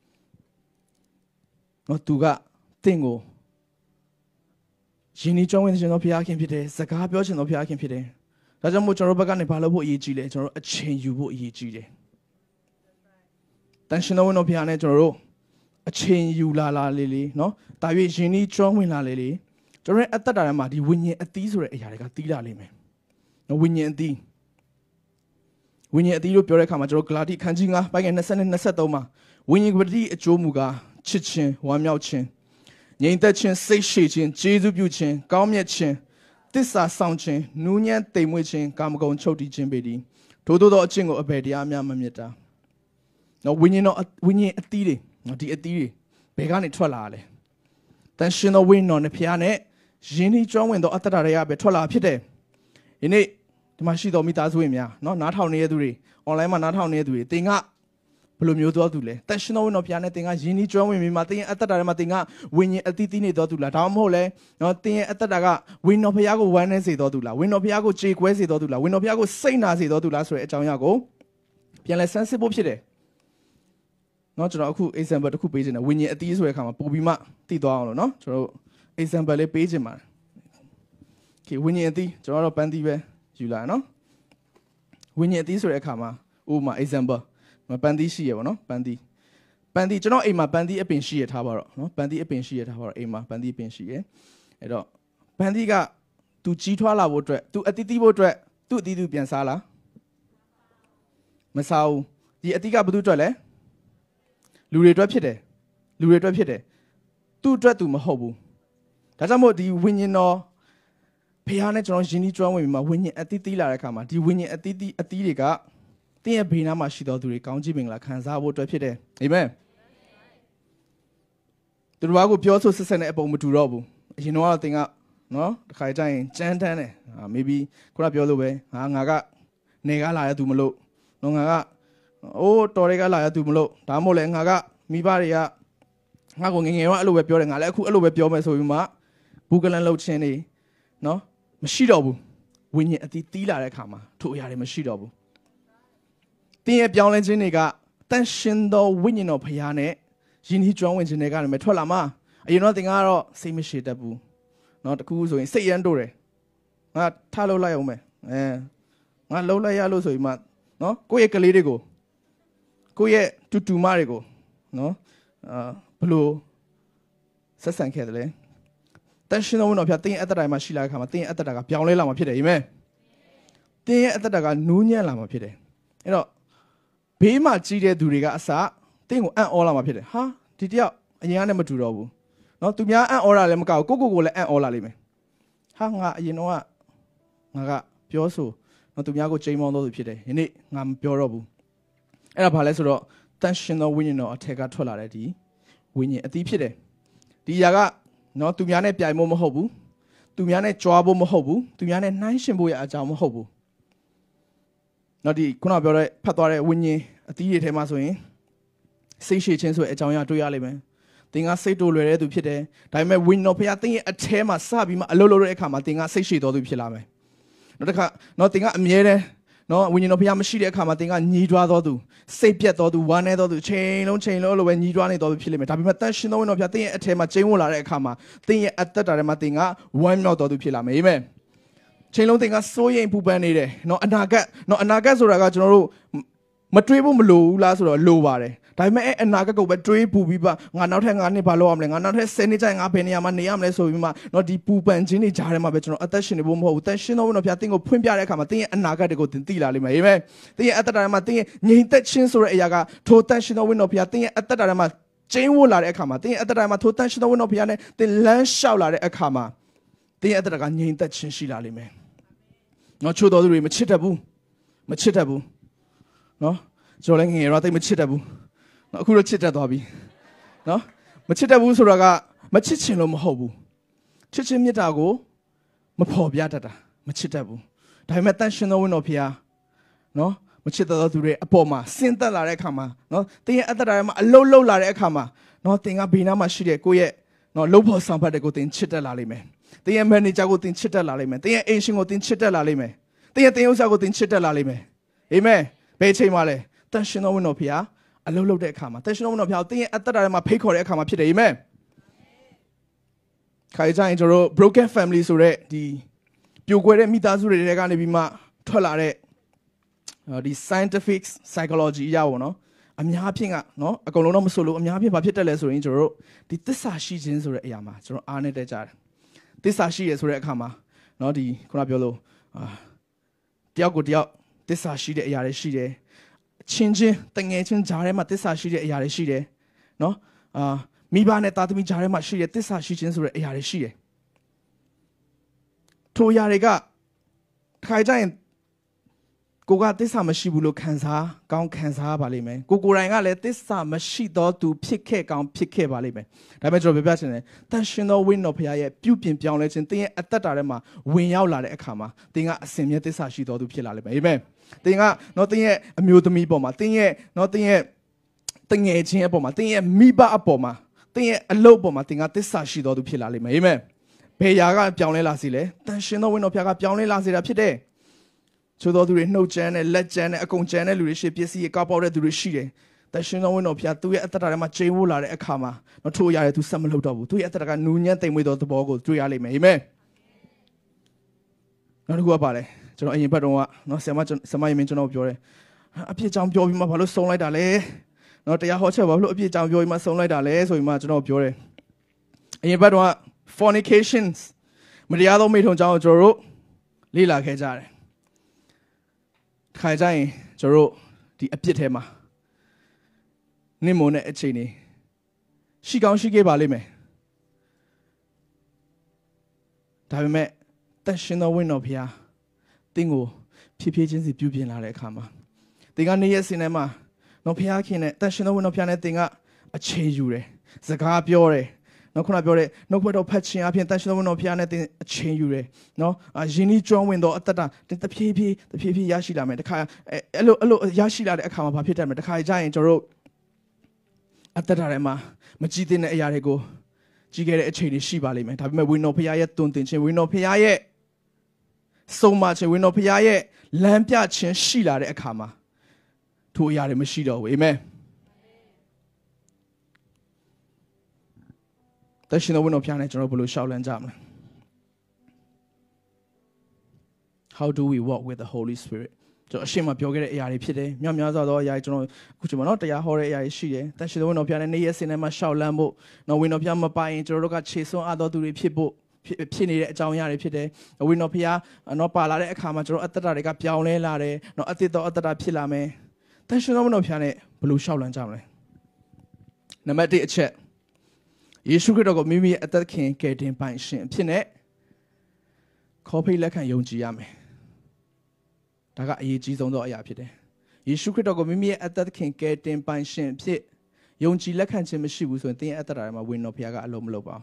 နော်သူကတင့်ကိုယဉ်ဤကြောင်းဝင်ခြင်းတော်ဖခင်ဖြစ်တယ်စကားပြောခြင်းတော်ဖခင်ဖြစ်တယ်။ဒါကြောင့်မို့ကျွန်တော်ဘက်ကနေဘာလို့ဖို့အရေးကြီးလဲကျွန်တော်အချိန်ယူဖို့အရေးကြီးတယ်။တန်ရှင်တော်ဝိညာဉ်ဖခင်နဲ့ကျွန်တော်တို့အချိန်ယူလာလာလေးလေးနော်။ဒါ၍ယဉ်ဤကြောင်းဝင်လာလေးလေးကျွန်တော်ရဲ့အသက်တာထဲမှာဒီဝိညာဉ်အသီးဆိုတဲ့အရာတွေကတီးလာလိမ့်မယ်။နော်ဝိညာဉ်အသီးဝိညာဉ်အသီးလို့ပြောတဲ့အခါမှာကျွန်တော်ဂလာတိခန်းကြီး၅ပိုင်းငယ်၂၀နဲ့၂၃မှာဝိညာဉ်ပတိအကျိုးမူကားချစ်ခြင်းဝမ်းမြောက်ခြင်းငြိမ်သက်ခြင်းစိတ်ရှည်ခြင်းကျေးဇူးပြုခြင်းကောင်းမြတ်ခြင်းသစ္စာဆောင်ခြင်းနူးညံ့သိမ်မွေ့ခြင်းကာမဂုဏ်ချုပ်တည်ခြင်းပေသည်ထို့သောသောအခြင်းကိုအဘယ်တရားများမမြတ်တာနော်ဝိညာဉ်တော်ဝိညာဉ်အသီးတွေနော်ဒီအသီးတွေဘယ်ကနေထွက်လာလဲတန်ရှင်သောဝိညာဉ်တော်နဲ့ဖခင်နဲ့ယဉ်ဤကျွမ်းဝင်သောအတ္တတရားပဲထွက်လာဖြစ်တယ်။ယနေ့ဒီမှာရှိတော်မိသားစုဝင်များနော်နားထောင်နေတဲ့သူတွေ online မှာနားထောင်နေတဲ့သူတွေသင်ကဘယ်လိုမျိုးသောသူလဲတန်ရှင်တော်ဝိညာဉ်တော်ဖခင်နဲ့သင်ကယဉ်ဤကျွမ်းဝင်ပြီးမှသင်ရဲ့အတ္တတရားမှာသင်ကဝိညာဉ်အသီးသီးနေသောသူလားဒါမှမဟုတ်လဲနော်သင်ရဲ့အတ္တတရားကဝိညာဉ်တော်ဖခင်ကိုဝမ်းနည်းစေသောသူလားဝိညာဉ်တော်ဖခင်ကိုကြေကွဲစေသောသူလားဝိညာဉ်တော်ဖခင်ကိုစိတ်နာစေသောသူလားဆိုတဲ့အကြောင်းအရာကိုပြန်လဲဆန်းစစ်ဖို့ဖြစ်တယ်။နော်ကျွန်တော်အခု example တစ်ခုပေးချင်တယ်ဝိညာဉ်အသီးဆိုတဲ့အခါမှာပို့ပြီးမှသိသွားအောင်လို့နော်ကျွန်တော် example လေးပေးချင်ပါတယ်။ Okay ဝိညာဉ်အသီးကျွန်တော်တို့ပန်းသီးပဲယူလာနော်ဝိညာဉ်အသီးဆိုတဲ့အခါမှာဥပမာ example ပန်းသီးရှိရပါတော့ပန်းသီးပန်းသီးကျွန်တော်အိမ်မှာပန်းသီးအပင်ရှိရထားပါတော့နော်ပန်းသီးအပင်ရှိရထားပါတော့အိမ်မှာပန်းသီးအပင်ရှိရအဲ့တော့ပန်းသီးကသူကြီးထွားလာဖို့အတွက်သူအသီးသီးဖို့အတွက်သူ့အသီးသူပြန်စားလားမစားဘူးဒီအသီးကဘယ်သူအတွက်လဲလူတွေအတွက်ဖြစ်တယ်လူတွေအတွက်ဖြစ်တယ်သူ့အတွက်သူမဟုတ်ဘူးဒါကြောင့်မို့ဒီဝိညာဉ်တော်ဖခင်နဲ့ကျွန်တော်ယဉ်ဤကျွမ်းဝင်ပြီးမှဝိညာဉ်အသီးသီးလာတဲ့အခါမှာဒီဝိညာဉ်အသီးသီးအသီးတွေကတင်းရဲ့ဘေးနားမှာရှိတော်သူတွေကောင်းချီးမင်္ဂလာခံစားဖို့အတွက်ဖြစ်တယ်အာမင်သူတို့ဘာကိုပြောဆိုဆက်ဆက်တဲ့အပုံမတူတော့ဘူးအရင်တော့တင်ကနော်တစ်ခါကျရင်ကြမ်းတမ်းတယ်အာ maybe ခုနပြောလို့ပဲငါငါကနေကလာရသူမလို့နော်ငါကအိုးတော်တွေကလာရသူမလို့ဒါမှမဟုတ်လေငါကမိဘတွေကငါကိုငငယ်တော့အဲ့လိုပဲပြောတယ်ငါလည်းအခုအဲ့လိုပဲပြောမယ်ဆိုပြီးမှဘူကလန်လှုပ်ခြင်းနေနော်မရှိတော့ဘူးဝိညာဉ်အသီးတီးလာတဲ့အခါမှာထိုအရာတွေမရှိတော့ဘူးတင်းရဲ့ပြောင်းလဲခြင်းတွေကတန်ရှင်သောဝိညာဉ်တော်ဖခင်နဲ့ယဉ်ကျေးကျွမ်းဝင်ခြင်းတွေကနေထွက်လာမှာအရင်တော့တင်ကတော့စိတ်မရှိတတ်ဘူးเนาะတခုဆိုရင်စိတ်ရမ်းတိုးတယ်ငါထားလို့လိုက်အောင်မယ်အဲငါလှုပ်လိုက်ရလို့ဆိုပြီးမှเนาะကိုယ့်ရဲ့ကလေးတွေကိုကိုယ့်ရဲ့တူတူမတွေကိုเนาะအာဘလို့ဆက်ဆံခဲ့တယ်လေတန်ရှင်တော်ဝင်တော်ဖခင်တင်းရဲ့အသက်တာမှာရှိလာတဲ့အခါမှာတင်းရဲ့အသက်တာကပြောင်းလဲလာမှာဖြစ်တယ်အာမင်တင်းရဲ့အသက်တာကနူးညံ့လာမှာဖြစ်တယ်အဲ့တော့ဘေးမှာကြီးတဲ့သူတွေကအစတင်းကိုအံ့ဩလာမှာဖြစ်တယ်ဟာဒီတယောက်အရင်ကနဲ့မတူတော့ဘူးเนาะသူများအံ့ဩတာလည်းမကောက်ကိုကိုကိုလည်းအံ့ဩလာလိမ့်မယ်ဟာငါအရင်တော့ငါကပြောဆိုเนาะသူများကိုချိန်မောင်းတော့သူဖြစ်တယ်ယနေ့ငါမပြောတော့ဘူးအဲ့ဒါဘာလဲဆိုတော့တန်ရှင်သောဝိညာဉ်တော်အထက်ကထွက်လာတဲ့ဒီဝိညာဉ်အသီးဖြစ်တယ်ဒီຢာကเนาะသူများနဲ့ပြိုင်ဖို့မဟုတ်ဘူးသူများနဲ့ကြွားဖို့မဟုတ်ဘူးသူများနဲ့နှိုင်းယှဉ်ဖို့ရအကြောင်းမဟုတ်ဘူးเนาะဒီခုနပြောတဲ့ဖတ်သွားတဲ့ဝိညာဉ်အသီးတွေထဲမှာဆိုရင်စိတ်ရှိခြင်းဆိုတဲ့အကြောင်းအရာတွေ့ရလိမ့်မယ်သင်ကစိတ်တိုလွယ်တဲ့သူဖြစ်တယ်ဒါပေမဲ့ဝိညာဉ်တော်ဖခင်သင်ရဲ့အထဲမှာစပြီးမှအလုပ်လုပ်တဲ့အခါမှာသင်ကစိတ်ရှိတော်သူဖြစ်လာမယ်နောက်တစ်ခါเนาะသင်ကအမြဲတမ်းเนาะဝိညာဉ်တော်ဖခင်မရှိတဲ့အခါမှာသင်ကညီးတွားတော်သူစိတ်ပြတ်တော်သူဝမ်းနည်းတော်သူချိန်လုံးချိန်လုံးလိုပဲညီးတွားနေတော်သူဖြစ်လိမ့်မယ်ဒါပေမဲ့တန်ရှင်သောဝိညာဉ်တော်ဖခင်သင်ရဲ့အထဲမှာကျင်းဝလာတဲ့အခါမှာသင်ရဲ့အသက်တာထဲမှာသင်ကဝမ်းမြောက်တော်သူဖြစ်လာမယ်အာမင်ချိန်လုံးသင်ကစိုးရိမ်ပူပန်နေတယ်เนาะအနာဂတ်เนาะအနာဂတ်ဆိုတာကကျွန်တော်တို့မတွေးဖို့မလိုဘူးလားဆိုတော့လိုပါတယ်ဒါပေမဲ့အဲ့အနာဂတ်ကိုပဲတွေးပူပြီးပါငါနောက်ထပ်ငါးနှစ်ဘာလုပ်ရမလဲငါနောက်ထပ်ဆယ်နှစ်ကျရင်ငါဘယ်နေရာမှာနေရမလဲဆိုပြီးမှเนาะဒီပူပန်ခြင်းတွေကြားထဲမှာပဲကျွန်တော်အသက်ရှင်နေဖို့မဟုတ်ဘူးတန်ရှင်တော်ဝင်တော်ဖခင်သင်ကိုဖွင့်ပြတဲ့အခါမှာသင်ရဲ့အနာဂတ်တွေကိုသင်သိလာလိမ့်မယ်အာမင်သင်ရဲ့အသက်တာထဲမှာသင်ရဲ့ငြိမ်သက်ခြင်းဆိုတဲ့အရာကထိုတန်ရှင်တော်ဝင်တော်ဖခင်သင်ရဲ့အသက်တာထဲမှာကျင်းဝလာတဲ့အခါမှာသင်ရဲ့အသက်တာထဲမှာထိုတန်ရှင်တော်ဝင်တော်ဖခင်နဲ့သင်လမ်းလျှောက်လာတဲ့အခါမှာသင်ရဲ့အသက်တာကငြိမ်သက်ခြင်းရှိလာလိမ့်မယ်เนาะချို့တော်သူတွေမချစ်တတ်ဘူးမချစ်တတ်ဘူးเนาะကျွန်တော်လည်းငယ်ရောသိမချစ်တတ်ဘူးเนาะအခုတော့ချစ်တတ်သွားပြီเนาะမချစ်တတ်ဘူးဆိုတာကမချစ်ချင်လို့မဟုတ်ဘူးချစ်ချင်းမြတ်တာကိုမဖော်ပြတတ်တာမချစ်တတ်ဘူးဒါပေမဲ့တန်ရှင်တော်ဝင်တော်ဖခင်เนาะမချစ်တတ်သောသူတွေအပေါ်မှာဆင်းသက်လာတဲ့အခါမှာเนาะသင်ရဲ့အသက်တာထဲမှာအလုံးလုံးလာတဲ့အခါမှာเนาะသင်ကဘေးနားမှာရှိတဲ့ကိုယ့်ရဲ့เนาะလုံဖို့ဆောင်ဖတ်တဲ့ကိုသင်ချစ်တတ်လာလိမ့်မယ်သင်ရဲ့မန်နေဂျာကိုသင်ချစ်တတ်လာလိမ့်မယ်သင်ရဲ့အိမ်ရှင်ကိုသင်ချစ်တတ်လာလိမ့်မယ်သင်ရဲ့တင်ဥစ္စာကိုသင်ချစ်တတ်လာလိမ့်မယ်အာမင်ဘယ်ချိန်မှလဲတန်ရှင်တော်ဝင်တော်ဖခင်အလုံးလုံးတဲ့အခါမှာတန်ရှင်တော်ဝင်တော်ဖခင်သင်ရဲ့အသက်တာထဲမှာဖိတ်ခေါ်တဲ့အခါမှာဖြစ်တယ်အာမင်ခိုင်ကြရင်ကျွန်တော်တို့ broken family ဆိုတဲ့ဒီပြိုကွဲတဲ့မိသားစုတွေထဲကနေပြီးမှထွက်လာတဲ့ဒီ scientific psychology အရာပေါ့နော်အများဖြင့်ကနော်အကုန်လုံးတော့မဆိုလို့အများဖြင့်ဘာဖြစ်တက်လဲဆိုရင်ကျွန်တော်တို့ဒီသစ္စာရှိခြင်းဆိုတဲ့အရာမှာကျွန်တော်အားနဲ့တက်ကြတယ်သစ္စာရှိရဆိုတဲ့အခါမှာနော်ဒီခုနပြောလို့အာတယောက်ကိုတယောက်သစ္စာရှိတဲ့အရာတွေရှိတယ်ချင်းချင်းတငယ်ချင်းဂျားထဲမှာသစ္စာရှိတဲ့အရာတွေရှိတယ်နော်အာမိဘနဲ့သားသမီးဂျားထဲမှာရှိတဲ့သစ္စာရှိခြင်းဆိုတဲ့အရာတွေရှိတယ်ထိုအရာတွေကတစ်ခါကြရင်ကိုကသစ္စာမရှိဘူးလို့ခံစားကောင်းခံစားပါလိမ့်မယ်ကိုကိုယ်တိုင်ကလည်းသစ္စာမရှိတော့သူဖြစ်ခဲ့ကောင်းဖြစ်ခဲ့ပါလိမ့်မယ်ဒါပေမဲ့ကျွန်တော်ပြောပြချင်တယ်တန်ရှင်သောဝိညာဉ်တော်ဖခင်ရဲ့ပြုပြင်ပြောင်းလဲခြင်းသင်ရဲ့အသက်တာထဲမှာဝင်ရောက်လာတဲ့အခါမှာသင်ကအစင်မြဲသစ္စာရှိတော်သူဖြစ်လာလိမ့်မယ်အာမင်သင်ကနော်သင်ရဲ့အမျိုးသမီးပေါ်မှာသင်ရဲ့နော်သင်ရဲ့တငယ်ချင်းအပေါ်မှာသင်ရဲ့မိဘအပေါ်မှာသင်ရဲ့အလုပ်ပေါ်မှာသင်ကသစ္စာရှိတော်သူဖြစ်လာလိမ့်မယ်အာမင်ဘယ်ရာကပြောင်းလဲလာစီလဲတန်ရှင်သောဝိညာဉ်တော်ဖခင်ကပြောင်းလဲလာစေတာဖြစ်တယ်ချို့တော်သူတွေနှုတ်ကြမ်းနဲ့လက်ကြမ်းနဲ့အကုန်ကြမ်းတဲ့လူတွေရှိပစ္စည်းကောက်ပေါက်တဲ့သူတွေရှိတယ်။တန်ရှင်သောဝိညာဉ်တော်ဖခင်သူ့ရဲ့အသက်တာထဲမှာကျိန်းဝလာတဲ့အခါမှာတော့ထို့အရာတွေသူဆက်မလုပ်တော့ဘူး။သူ့ရဲ့အသက်တာကနူးညံ့သိမ်မွေ့သောသဘောကိုတွေ့ရလိမ့်မယ်။အာမင်။နောက်တစ်ခုကပါလေကျွန်တော်အရင်ဘက်တုန်းကနော်ဆရာမဆရာမယမင်းကျွန်တော်ပြောတယ်။အပြစ်ကြောင့်ပြောပြီးမှဘာလို့ဆုံးလိုက်တာလဲ။နော်တရားဟောချက်ဘာလို့အပြစ်ကြောင့်ပြောပြီးမှဆုံးလိုက်တာလဲဆိုပြီးမှကျွန်တော်ပြောတယ်။အရင်ဘက်တုန်းက fornications မတရားသောမိထုံကြောင့်ကျွန်တော်တို့လေ့လာခဲ့ကြတယ်။ခါကြရင်ကျွန်တော်တို့ဒီအပြစ်ထဲမှာနိမုံတဲ့အခြေအနေရှိကောင်းရှိခဲ့ပါလိမ့်မယ်ဒါပေမဲ့တန်ရှင်သောဝိညာဉ်တော်ဖခင်တင်းကိုဖြည်းဖြည်းချင်းစီပြုပြင်လာတဲ့အခါမှာတင်းကနေရဲ့စင်ထဲမှာနော်ဖခင်ခင်နဲ့တန်ရှင်သောဝိညာဉ်တော်ဖခင်နဲ့တင်းကအချိန်ယူတယ်စကားပြောတယ်နော်ခုနပြောတဲ့နှုတ်ခွက်တော်ဖတ်ခြင်းအပြင်တန်ရှင်သောဝိညာဉ်တော်ဖခင်နဲ့တင်အချင်းယူတယ်နော်ယဉ်ဤကျွမ်းဝင်သောအတ္တတတဖြည်းဖြည်းတဖြည်းဖြည်းရရှိလာမယ်တခါအဲ့လိုအဲ့လိုရရှိလာတဲ့အခါမှာဘာဖြစ်တတ်မလဲတခါကြာရင်ကျွန်တော်တို့အတ္တထဲမှာမကြည်တဲ့အရာတွေကိုကြီးခဲ့တဲ့အချိန်တွေရှိပါလိမ့်မယ်ဒါပေမဲ့ဝိညာဉ်တော်ဖခင်ရဲ့တွင်တင်ခြင်းဝိညာဉ်တော်ဖခင်ရဲ့ဆုံးမခြင်းဝိညာဉ်တော်ဖခင်ရဲ့လမ်းပြခြင်းရှိလာတဲ့အခါမှာထိုအရာတွေမရှိတော့ဘူးအာမင်တရှင်တော်ဝိညာဉ်တော်ဖခင်နဲ့ကျွန်တော်ဘယ်လိုရှောက်လန်းကြမလဲ How do we walk with the Holy Spirit ကျွန်တော်အရှင်းမပြောခဲ့တဲ့အရာတွေဖြစ်တယ်မြောက်များစွာသောအရာတွေကျွန်တော်အခုချိန်မှာနော်တရားဟောတဲ့အရာတွေရှိတယ်တရှင်တော်ဝိညာဉ်တော်ဖခင်နဲ့နေ့ရက်စဉ်တိုင်းမှာရှောက်လန်းဖို့နော်ဝိညာဉ်တော်ဖခင်မပိုင်ကျွန်တော်တို့ကခြေစွမ်းအားတော်သူတွေဖြစ်ဖို့ဖြစ်နေတဲ့အကြောင်းအရာတွေဖြစ်တယ်ဝိညာဉ်တော်ဖခင်နော်ပါလာတဲ့အခါမှာကျွန်တော်အသက်တာတွေကပြောင်းလဲလာတယ်နော်အသက်တော်အသက်တာဖြစ်လာမယ်တရှင်တော်ဝိညာဉ်တော်ဖခင်နဲ့ဘယ်လိုရှောက်လန်းကြမလဲနံပါတ်တစ်အချက်ယေရှုခရစ်တော်ကိုမိမိရဲ့အသက်ခင်ကယ်တင်ပိုင်ရှင်အဖြစ်နဲ့ခေါ်ဖိတ်လက်ခံယုံကြည်ရမယ်ဒါကအရေးကြီးဆုံးသောအရာဖြစ်တယ်ယေရှုခရစ်တော်ကိုမိမိရဲ့အသက်ခင်ကယ်တင်ပိုင်ရှင်ဖြစ်ယုံကြည်လက်ခံခြင်းမရှိဘူးဆိုရင်သင်ရဲ့အသက်တာထဲမှာဝိညာဉ်တော်ဖခင်ကအလုံးမလုပ်ပါ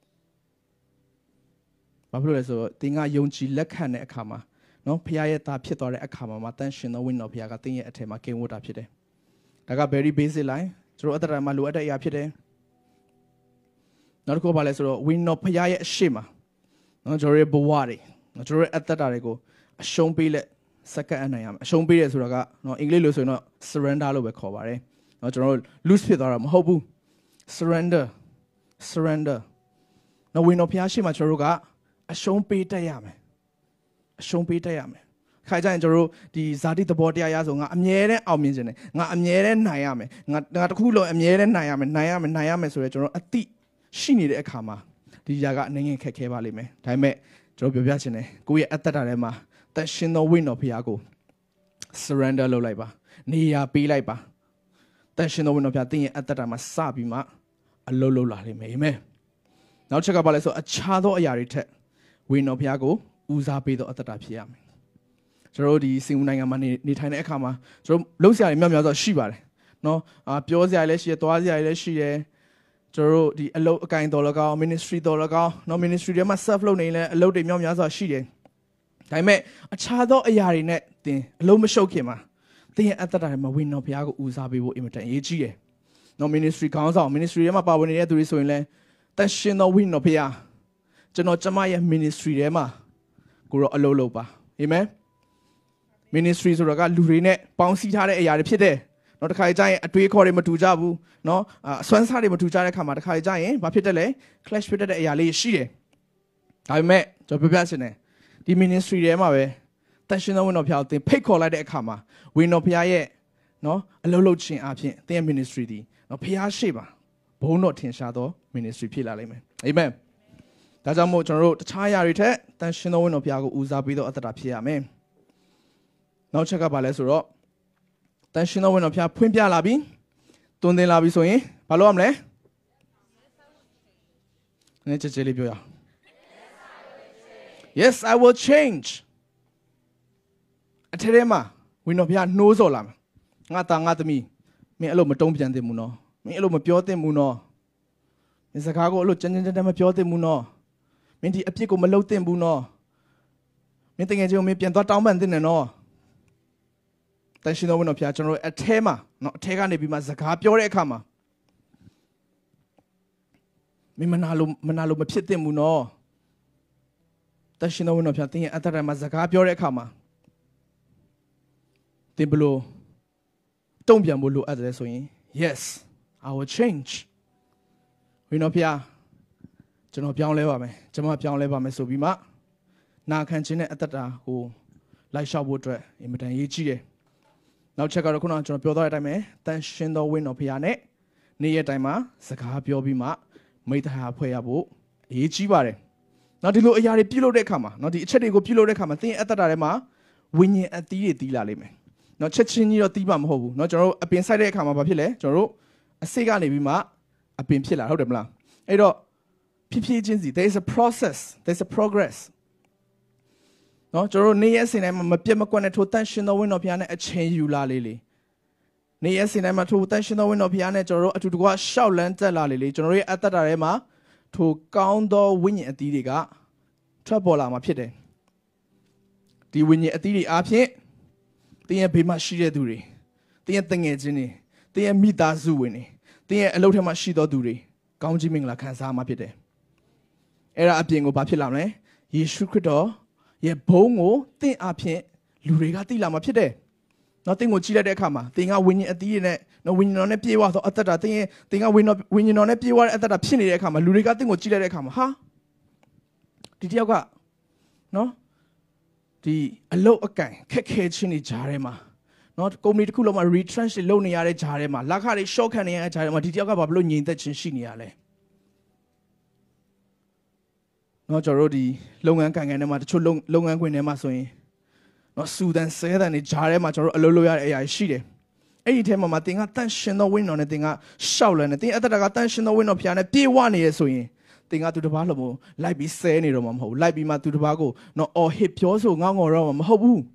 ဘူးဘာဖြစ်လို့လဲဆိုတော့သင်ကယုံကြည်လက်ခံတဲ့အခါမှာနော်ဖခင်ရဲ့သားဖြစ်သွားတဲ့အခါမှာမှတန်ရှင်သောဝိညာဉ်တော်ဖခင်ကသင်ရဲ့အထက်မှာကင်ဝတ်တာဖြစ်တယ်ဒါက very basic line ကျွန်တော်အသက်တာမှာလိုအပ်တဲ့အရာဖြစ်တယ်နောက်တစ်ခုပါလဲဆိုတော့ဝိညာဉ်တော်ဖခင်ရဲ့အရှိမနော်ကျွန်တော်ရဲ့ဘဝတွေနော်ကျွန်တော်ရဲ့အသက်တာတွေကိုအရှုံးပေးလက်စက္ကန့်အနိုင်ရမယ်အရှုံးပေးတယ်ဆိုတာကနော်အင်္ဂလိပ်လိုဆိုရင်တော့ surrender လို့ပဲခေါ်ပါတယ်နော်ကျွန်တော်တို့ loose ဖြစ်သွားတာမဟုတ်ဘူး surrender surrender နော်ဝိညာဉ်တော်ဖခင်ရှိမှကျွန်တော်တို့ကအရှုံးပေးတတ်ရမယ်အရှုံးပေးတတ်ရမယ်ခါကြရင်ကျွန်တော်တို့ဒီဇာတိသဘောတရားရဆိုငါအမြဲတမ်းအောင်မြင်ခြင်းတယ်ငါအမြဲတမ်းနိုင်ရမယ်ငါငါတစ်ခုလုံးအမြဲတမ်းနိုင်ရမယ်နိုင်ရမယ်နိုင်ရမယ်ဆိုရဲကျွန်တော်အတိရှိနေတဲ့အခါမှာဒီຢာကအနေငယ်ခက်ခဲပါလိမ့်မယ်ဒါပေမဲ့ကျွန်တော်ပြောပြချင်တယ်ကိုယ့်ရဲ့အသက်တာထဲမှာတန်ရှင်သောဝိညာဉ်တော်ဖခင်ကို surrender လုပ်လိုက်ပါနေရာပေးလိုက်ပါတန်ရှင်သောဝိညာဉ်တော်ဖခင်သင်ရဲ့အသက်တာမှာစပြီးမှအလုံးလုံးလာလိမ့်မယ်အာမင်နောက်ချက်ကပါလဲဆိုအခြားသောအရာတွေထက်ဝိညာဉ်တော်ဖခင်ကိုဦးစားပေးသောအသက်တာဖြစ်ရမယ်ကျွန်တော်တို့ဒီစင်ဦးနိုင်ငံမှာနေနေထိုင်တဲ့အခါမှာကျွန်တော်လုံးစရာတွေမြောက်များစွာရှိပါတယ်နော်အာပြောစရာလည်းရှိတယ်သွားစရာလည်းရှိတယ်ကျွန်တော်တို့ဒီအလုပ်အကိုင်တော်၎င်း ministry တော်၎င်းနော် ministry တွေမှာ serve လုပ်နေလဲအလုပ်တွေမြောက်များစွာရှိတယ်ဒါပေမဲ့အခြားသောအရာတွေနဲ့သင်အလုံးမရှုပ်ခင်မှာသင်ရဲ့အသက်တာထဲမှာဝိညာဉ်တော်ဘုရားကိုဦးစားပေးဖို့အင်မတန်အရေးကြီးတယ်နော် ministry ခေါင်းဆောင် ministry ထဲမှာပါဝင်နေတဲ့သူတွေဆိုရင်လဲတန်ရှင်သောဝိညာဉ်တော်ဘုရားကျွန်တော်ကျမရဲ့ ministry ထဲမှာကိုရောအလုပ်လုပ်ပါအာမင် ministry ဆိုတာကလူတွေနဲ့ပေါင်းစည်းထားတဲ့အရာတွေဖြစ်တယ်နော်တစ်ခါကြရင်အတွေးခေါ်တွေမတူကြဘူးနော်အစွမ်းစားတွေမတူကြတဲ့ခါမှာတစ်ခါကြရင်ဘာဖြစ်တယ်လဲ clash ဖြစ်တဲ့အရာလေးရှိတယ်ဒါပေမဲ့ကျွန်တော်ပြောပြချင်တယ်ဒီ ministry ထဲမှာပဲတန်ရှင်သောဝိညာဉ်တော်ဖျားကိုသင်ဖိတ်ခေါ်လိုက်တဲ့အခါမှာဝိညာဉ်တော်ဖျားရဲ့နော်အလုပ်လုပ်ခြင်းအပြင်သင်ရဲ့ ministry ဒီနော်ဖျားရှိပါဘုန်းတော်ထင်ရှားသော ministry ဖြစ်လာလိမ့်မယ်အာမင်ဒါကြောင့်မို့ကျွန်တော်တို့တခြားအရာတွေထက်တန်ရှင်သောဝိညာဉ်တော်ဖျားကိုဦးစားပေးသောအသက်တာဖြစ်ရမယ်နောက်ချက်ကပါလဲဆိုတော့တန်ရှင်သောဝိညာဉ်တော်ဖျားဖွင့်ပြလာပြီတွင်တင်လာပြီဆိုရင်ဘာလုပ်ရမလဲနည်းကြကြလေးပြောရအောင်Yes, I will change. အထက်ထဲမှာဝိညာဉ်တော်ဘုရားနှိုးဆော်လာမယ်ငါသားငါသမီးမင်းအဲ့လိုမတုံ့ပြန်သင့်ဘူးနော်မင်းအဲ့လိုမပြောသင့်ဘူးနော်မင်းစကားကိုအဲ့လိုကြမ်းကြမ်းတမ်းမပြောသင့်ဘူးနော်မင်းဒီအပြစ်ကိုမလုပ်သင့်ဘူးနော်မင်းတကယ်ချင်းမင်းပြန်သွားတောင်းပန်သင့်တယ်နော်တန်ရှင်တော်ဝိညာဉ်တော်ဘုရားကျွန်တော်အထဲမှာနော်အထဲကနေပြီးမှစကားပြောတဲ့အခါမှာမင်းမနာလို့မနာလို့မဖြစ်သင့်ဘူးနော်တန်ရှင်တော်ဝိညာဉ်တော်ဖျားသင်ရဲ့အသက်တာမှာစကားပြောတဲ့အခါမှာသင်ဘလို့တုံ့ပြန်ဖို့လိုအပ်တယ်ဆိုရင် yes I will change ဝိညာဉ်တော်ဖျားကျွန်တော်ပြောင်းလဲပါမယ်ကျွန်မပြောင်းလဲပါမယ်ဆိုပြီးမှနာခံခြင်းနဲ့အသက်တာကိုလိုက်လျှောက်ဖို့အတွက်အင်မတန်ရေးကြီးတယ်နောက်ချက်ကတော့ခုနကကျွန်တော်ပြောသွားတဲ့အတိုင်းပဲတန်ရှင်တော်ဝိညာဉ်တော်ဖျားနဲ့နေ့ရက်တိုင်းမှာစကားပြောပြီးမှမိတ္တဟာဖွဲ့ရဖို့အရေးကြီးပါတယ်နောက်ဒီလိုအရာတွေပြုလုပ်တဲ့အခါမှာနော်ဒီအချက်တွေကိုပြုလုပ်တဲ့အခါမှာသင်ရဲ့အသက်တာထဲမှာဝိညာဉ်အသီးတွေတီးလာလိမ့်မယ်နော်ချက်ချင်းကြီးတော့တီးပါမဟုတ်ဘူးနော်ကျွန်တော်တို့အပင်ဆိုင်တဲ့အခါမှာဘာဖြစ်လဲကျွန်တော်တို့အစိတ်ကနေပြီးမှအပင်ဖြစ်လာဟုတ်တယ်မလားအဲ့တော့ဖြည်းဖြည်းချင်းစီ there is a process there is a progress နော်ကျွန်တော်တို့နေ့ရက်စဉ်တိုင်းမှာမပြတ်မကွက်နဲ့ထိုတန်ရှင်သောဝိညာဉ်တော်ဘုရားနဲ့အချိန်ယူလာလေလေနေ့ရက်စဉ်တိုင်းမှာထိုတန်ရှင်သောဝိညာဉ်တော်ဘုရားနဲ့ကျွန်တော်တို့အတူတကွရှောက်လန်းတက်လာလေလေကျွန်တော်တို့ရဲ့အသက်တာထဲမှာထိုကောင်းသောဝိညာဉ်အသီးတွေကထွက်ပေါ်လာမှာဖြစ်တယ်ဒီဝိညာဉ်အသီးတွေအားဖြင့်သင်ရဲ့ဘေးမှာရှိတဲ့သူတွေသင်ရဲ့တငယ်ချင်းတွေသင်ရဲ့မိသားစုဝင်တွေသင်ရဲ့အလုပ်ထဲမှာရှိသောသူတွေကောင်းချီးမင်္ဂလာခံစားမှာဖြစ်တယ်အဲ့ဒါအပြင်ကိုဘာဖြစ်လာမလဲယေရှုခရစ်တော်ရဲ့ဘုံကိုသင်အဖြစ်လူတွေကသိလာမှာဖြစ်တယ်နော်သင်ကိုကြည့်လိုက်တဲ့အခါမှာသင်ကဝိညာဉ်အသီးနဲ့နော်ဝိညာဉ်တော်နဲ့ပြေဝသောအသက်တာသင်ရဲ့သင်ကဝိညာဉ်ဝိညာဉ်တော်နဲ့ပြေဝတဲ့အသက်တာဖြစ်နေတဲ့အခါမှာလူတွေကသင်ကိုကြည့်လိုက်တဲ့အခါမှာဟာဒီတယောက်ကနော်ဒီအလုတ်အကန့်ခက်ခဲခြင်းတွေဂျားထဲမှာနော်ကုမ္ပဏီတစ်ခုလုံးမှာ retrench တွေလုပ်နေရတဲ့ဂျားထဲမှာလက်ခတွေ short ခံနေရတဲ့ဂျားထဲမှာဒီတယောက်ကဘာလို့ငြိမ်သက်ခြင်းရှိနေရလဲနော်ကျွန်တော်တို့ဒီလုပ်ငန်းကိုင်ငန်းထဲမှာတချို့လုပ်ငန်းခွင်ထဲမှာဆိုရင်နော်စူဒန်ဆဲတန်တွေဂျားထဲမှာကျွန်တော်တို့အလုပ်လုပ်ရတဲ့အရာရှိတယ်အဲ့ဒီထဲမှာမှသင်ကတန့်ရှင်သောဝိညာဉ်တော်နဲ့သင်ကရှောက်လန်းနေသင်အတ္တကတန့်ရှင်သောဝိညာဉ်တော်ဖျားနဲ့ပြေဝနေရဆိုရင်သင်ကသူတစ်ပါးလုံးလိုက်ပြီးဆဲနေတော့မှာမဟုတ်ဘူးလိုက်ပြီးမှသူတစ်ပါးကိုနော်အော်ဟစ်ပြောဆိုငေါငေါတော့မှာမဟုတ်ဘူး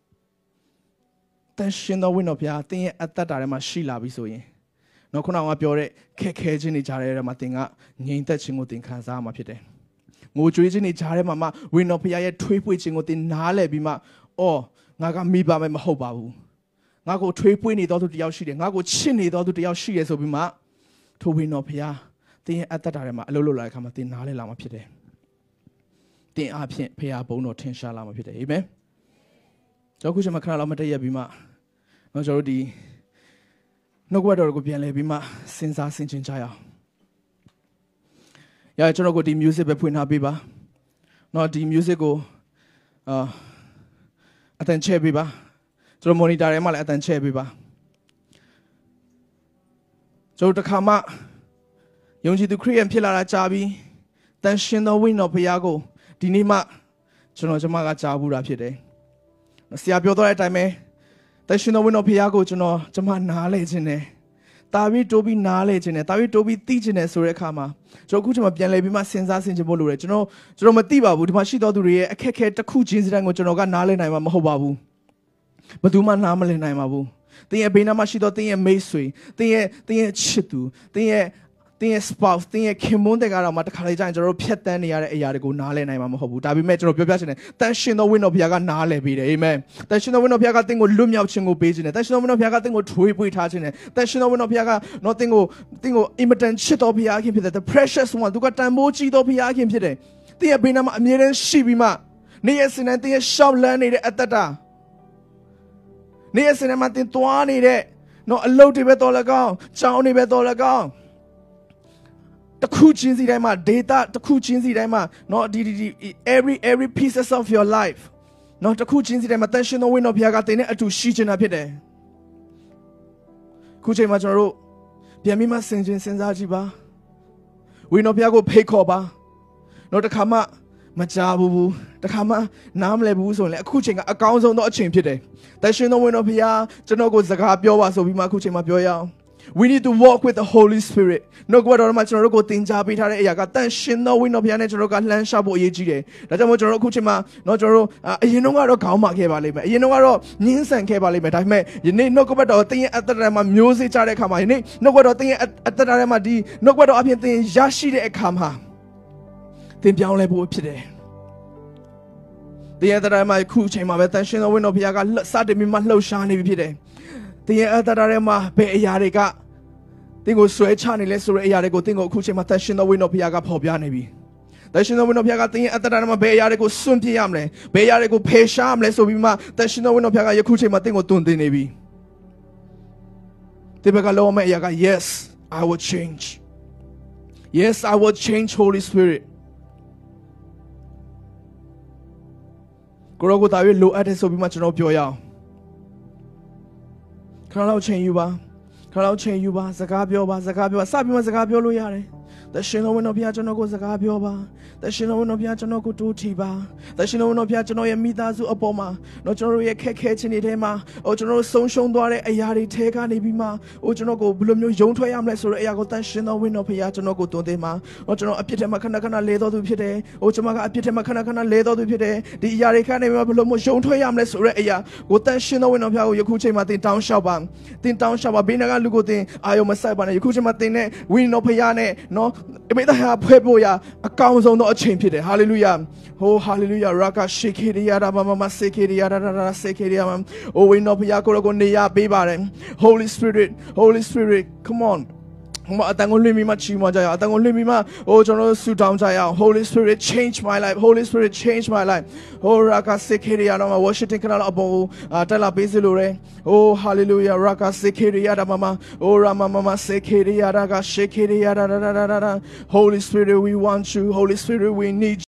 တန့်ရှင်သောဝိညာဉ်တော်ဖျားသင်ရဲ့အတ္တတာထဲမှာရှိလာပြီဆိုရင်နော်ခုနကပြောတဲ့ခက်ခဲခြင်းတွေကြားထဲမှာသင်ကငြိမ်သက်ခြင်းကိုသင်ခံစားရမှာဖြစ်တယ်ငိုကြွေးခြင်းတွေကြားထဲမှာမှဝိညာဉ်တော်ဖျားရဲ့ထွေးပွေခြင်းကိုသင်နားလည်ပြီးမှအော်ငါကမိပါမယ်မဟုတ်ပါဘူးငါကိုထွေးပွေနေတော်သူတယောက်ရှိတယ်ငါကိုချစ်နေတော်သူတယောက်ရှိရဆိုပြီးမှထိုဝိညာဉ်တော်ဖျားသင်ရဲ့အတ္တတာထဲမှာအလုပ်လုပ်လာတဲ့အခါမှာသင်နားလည်လာမှာဖြစ်တယ်သင်အဖြစ်ဖျားဘုံတော်ထင်ရှားလာမှာဖြစ်တယ်အာမင်ကျွန်တော်ခုချိန်မှာခဏလောက်မတည့်ရပြီးမှနော်ကျွန်တော်တို့ဒီနှုတ်ကပတ်တော်ကိုပြန်လဲပြီးမှစဉ်းစားဆင်ခြင်ကြရအောင်ရကျွန်တော်ကိုဒီ music ပဲဖွင့်ထားပေးပါနော်ဒီ music ကိုအာအတန်ချဲပေးပါကျွန်တော် monitor ထဲမှာလည်းအတန်ချဲပေးပါကျွန်တော်တခါမှယုံကြည်သူခရစ်ယာန်ဖြစ်လာတာကြာပြီတန်ရှင်သောဝိညာဉ်တော်ဘုရားကိုဒီနေ့မှကျွန်တော်ကျွန်မကကြားဘူးတာဖြစ်တယ်ဆရာပြောတဲ့အတိုင်းပဲတန်ရှင်သောဝိညာဉ်တော်ဘုရားကိုကျွန်တော်ကျွန်မနားလဲခြင်းတယ်တာပြီးတိုးပြီးနားလဲခြင်းတယ်တာပြီးတိုးပြီးသိခြင်းတယ်ဆိုတဲ့အခါမှာကျွန်တော်အခုကျွန်မပြန်လဲပြီးမှစဉ်းစားဆင်ခြင်ဖို့လိုတယ်ကျွန်တော်ကျွန်တော်မသိပါဘူးဒီမှာရှိတော်သူတွေရဲ့အခက်အခဲတစ်ခုချင်းစီတိုင်းကိုကျွန်တော်ကနားလဲနိုင်မှာမဟုတ်ပါဘူးဘယ်သူမှနားမလည်နိုင်ပါဘူးသင်ရဲ့ဘေးနားမှာရှိတော်သင်ရဲ့မိတ်ဆွေသင်ရဲ့သင်ရဲ့ချစ်သူသင်ရဲ့သင်ရဲ့ spouse သင်ရဲ့ခင်မွန်းတဲ့ကတော့မှတစ်ခါလေကြာရင်ကျွန်တော်တို့ဖြတ်တန်းနေရတဲ့အရာတွေကိုနားလည်နိုင်မှာမဟုတ်ဘူးဒါပေမဲ့ကျွန်တော်ပြောပြချင်တယ်တန်ရှင်သောဝိညာဉ်တော်ဘုရားကနားလည်ပေးတယ်အာမင်တန်ရှင်သောဝိညာဉ်တော်ဘုရားကသင်ကိုလွတ်မြောက်ခြင်းကိုပေးခြင်းတယ်တန်ရှင်သောဝိညာဉ်တော်ဘုရားကသင်ကိုထွေးပွေထားခြင်းတယ်တန်ရှင်သောဝိညာဉ်တော်ဘုရားကတော့သင်ကိုသင်ကို immenent ချစ်တော်ဘုရားခင်ဖြစ်တယ် the precious one သူကတန်ဖိုးကြီးတော်ဘုရားခင်ဖြစ်တယ်သင်ရဲ့ဘေးနားမှာအမြဲတမ်းရှိပြီးမှနေ့ရက်စဉ်တိုင်းသင်ရဲ့ရှောက်လန်းနေတဲ့အတ္တတာနေ့ရက်စဉ်တိုင်းမှာသင်သွားနေတဲ့နော်အလုပ်တွေပဲတော်၎င်းကြောင်းတွေပဲတော်၎င်းတခုချင်းစီတိုင်းမှာ data တခုချင်းစီတိုင်းမှာเนาะဒီဒီ every every pieces of your life เนาะတခုချင်းစီတိုင်းမှာတန်ရှင်သောဝိညာဉ်တော်ဘုရားကသင်နဲ့အတူရှိနေတာဖြစ်တယ်ခုချိန်မှာကျွန်တော်တို့ပြန်ပြီးမှဆင်ခြင်စဉ်းစားကြည့်ပါဝိညာဉ်တော်ဘုရားကိုဖိတ်ခေါ်ပါเนาะတခါမှမကြားဘူးတခါမှနားမလည်ဘူးဆိုရင်လည်းအခုချိန်ကအကောင်းဆုံးသောအချိန်ဖြစ်တယ်တန်ရှင်သောဝိညာဉ်တော်ဘုရားကျွန်တော်ကိုစကားပြောပါဆိုပြီးမှအခုချိန်မှာပြောရအောင်We need to walk with the Holy Spirit. နှုတ်ကပတ်တော်မှာကျွန်တော်တို့ကိုသင်ကြားပေးထားတဲ့အရာကတန်ရှင်သောဝိညာဉ်တော်ဘုရားနဲ့ကျွန်တော်တို့ကလှမ်းရှားဖို့အရေးကြီးတယ်။ဒါကြောင့်မို့ကျွန်တော်တို့အခုချိန်မှာเนาะကျွန်တော်တို့အရင်တော့ကတော့ခေါင်းမာခဲ့ပါလိမ့်မယ်။အရင်တော့ကတော့ညှင်းဆန်ခဲ့ပါလိမ့်မယ်။ဒါပေမဲ့ယနေ့နှုတ်ကပတ်တော်သင်ရဲ့အတ္တထဲမှာမျိုးစေ့ကြတဲ့အခါမှာယနေ့နှုတ်ကပတ်တော်သင်ရဲ့အတ္တထဲမှာဒီနှုတ်ကပတ်တော်အပြင်သင်ရရှိတဲ့အခါမှာသင်ပြောင်းလဲဖို့ဖြစ်တယ်။သင်ရဲ့အတ္တထဲမှာခုချိန်မှာပဲတန်ရှင်သောဝိညာဉ်တော်ဘုရားကစတင်ပြီးမှလှုပ်ရှားနေပြီဖြစ်တယ်။သင်ရဲ့အတ္တထဲမှာဘယ်အရာတွေကသင်ကိုဆွဲချနေလဲဆိုတဲ့အရာတွေကိုသင်ကိုအခုချိန်မှာတန်ရှင်သောဝိညာဉ်တော်ဘုရားကဖော်ပြနေပြီ။တန်ရှင်သောဝိညာဉ်တော်ဘုရားကသင်ရဲ့အတ္တထဲမှာဘယ်အရာတွေကိုစွန့်ပစ်ရမလဲ။ဘယ်အရာတွေကိုဖယ်ရှားရမလဲဆိုပြီးမှတန်ရှင်သောဝိညာဉ်တော်ဘုရားကယခုချိန်မှာသင်ကိုတွင်တင်နေပြီ။သင်ဘက်ကလောမယ့်အရာက yes I will change. Yes I will change Holy Spirit. ကိုရောကိုတာ၍လိုအပ်တဲ့ဆိုပြီးမှကျွန်တော်ပြောရအောင်။ခဏလောက်ချိန်ယူပါခဏလောက်ချိန်ယူပါစကားပြောပါစကားပြောစပြီးမှစကားပြောလို့ရတယ်တရှင်တော်ဝိညာဉ်တော်ဘုရားကျွန်တော်ကိုစကားပြောပါတရှင်တော်ဝိညာဉ်တော်ဘုရားကျွန်တော်ကိုတိုးထီပါတရှင်တော်ဝိညာဉ်တော်ဘုရားကျွန်တော်ရဲ့မိသားစုအပေါ်မှာတော့ကျွန်တော်တို့ရဲ့ခက်ခဲခြင်းတွေထဲမှာအိုကျွန်တော်တို့ဆုံးရှုံးသွားတဲ့အရာတွေထဲကနေပြီးမှအိုကျွန်တော်ကိုဘယ်လိုမျိုးယုံထွက်ရမလဲဆိုတဲ့အရာကိုတရှင်တော်ဝိညာဉ်တော်ဘုရားကျွန်တော်ကိုတွင်တင်ပါဟောကျွန်တော်အပြစ်ထဲမှာခဏခဏလဲတော်သူဖြစ်တယ်အိုကျွန်မကအပြစ်ထဲမှာခဏခဏလဲတော်သူဖြစ်တယ်ဒီအရာတွေခဏနေမှာဘယ်လိုမျိုးယုံထွက်ရမလဲဆိုတဲ့အရာကိုတရှင်တော်ဝိညာဉ်တော်ဘုရားကိုယခုချိန်မှာတင်တောင်းလျှောက်ပါတင်တောင်းလျှောက်ပါဘေးနာကလူကိုတင်အာယုံမဆိုင်ပါနဲ့ယခုချိန်မှာတင်နဲ့ဝိညာဉ်တော်ဘုရားနဲ့နော်အမေသားဖွဲ့ဖို့ရအကောင်းဆုံးသောအချိန်ဖြစ်တယ်ဟာလေလုယာဟိုဟာလေလုယာရာကရှေခေရီယာရာမမစေခေရီယာရာရာစေခေရီယာမအိုဝိညာဉ်တော်ဘုရားကိုယ်ကိုနေရပေးပါတယ် Holy Spirit Holy Spirit come on အတန်ကိုလွှင့်ပြီးမှချီးမွမ်းကြရအောင်အတန်ကိုလွှင့်ပြီးမှအိုးကျွန်တော်ဆူတောင်းကြရအောင် Holy Spirit change my life Holy Spirit change my life ဟိုရာကာစေခေရီယာတော့ Washington ခဏလောက်အပေါ်ကိုတက်လာပေးစီလို့ရတယ်အိုး hallelujah ရာကာစေခေရီယာတော့မမအိုးရာမမမစေခေရီယာကရှေခေရီယာ Holy Spirit we want you Holy Spirit we need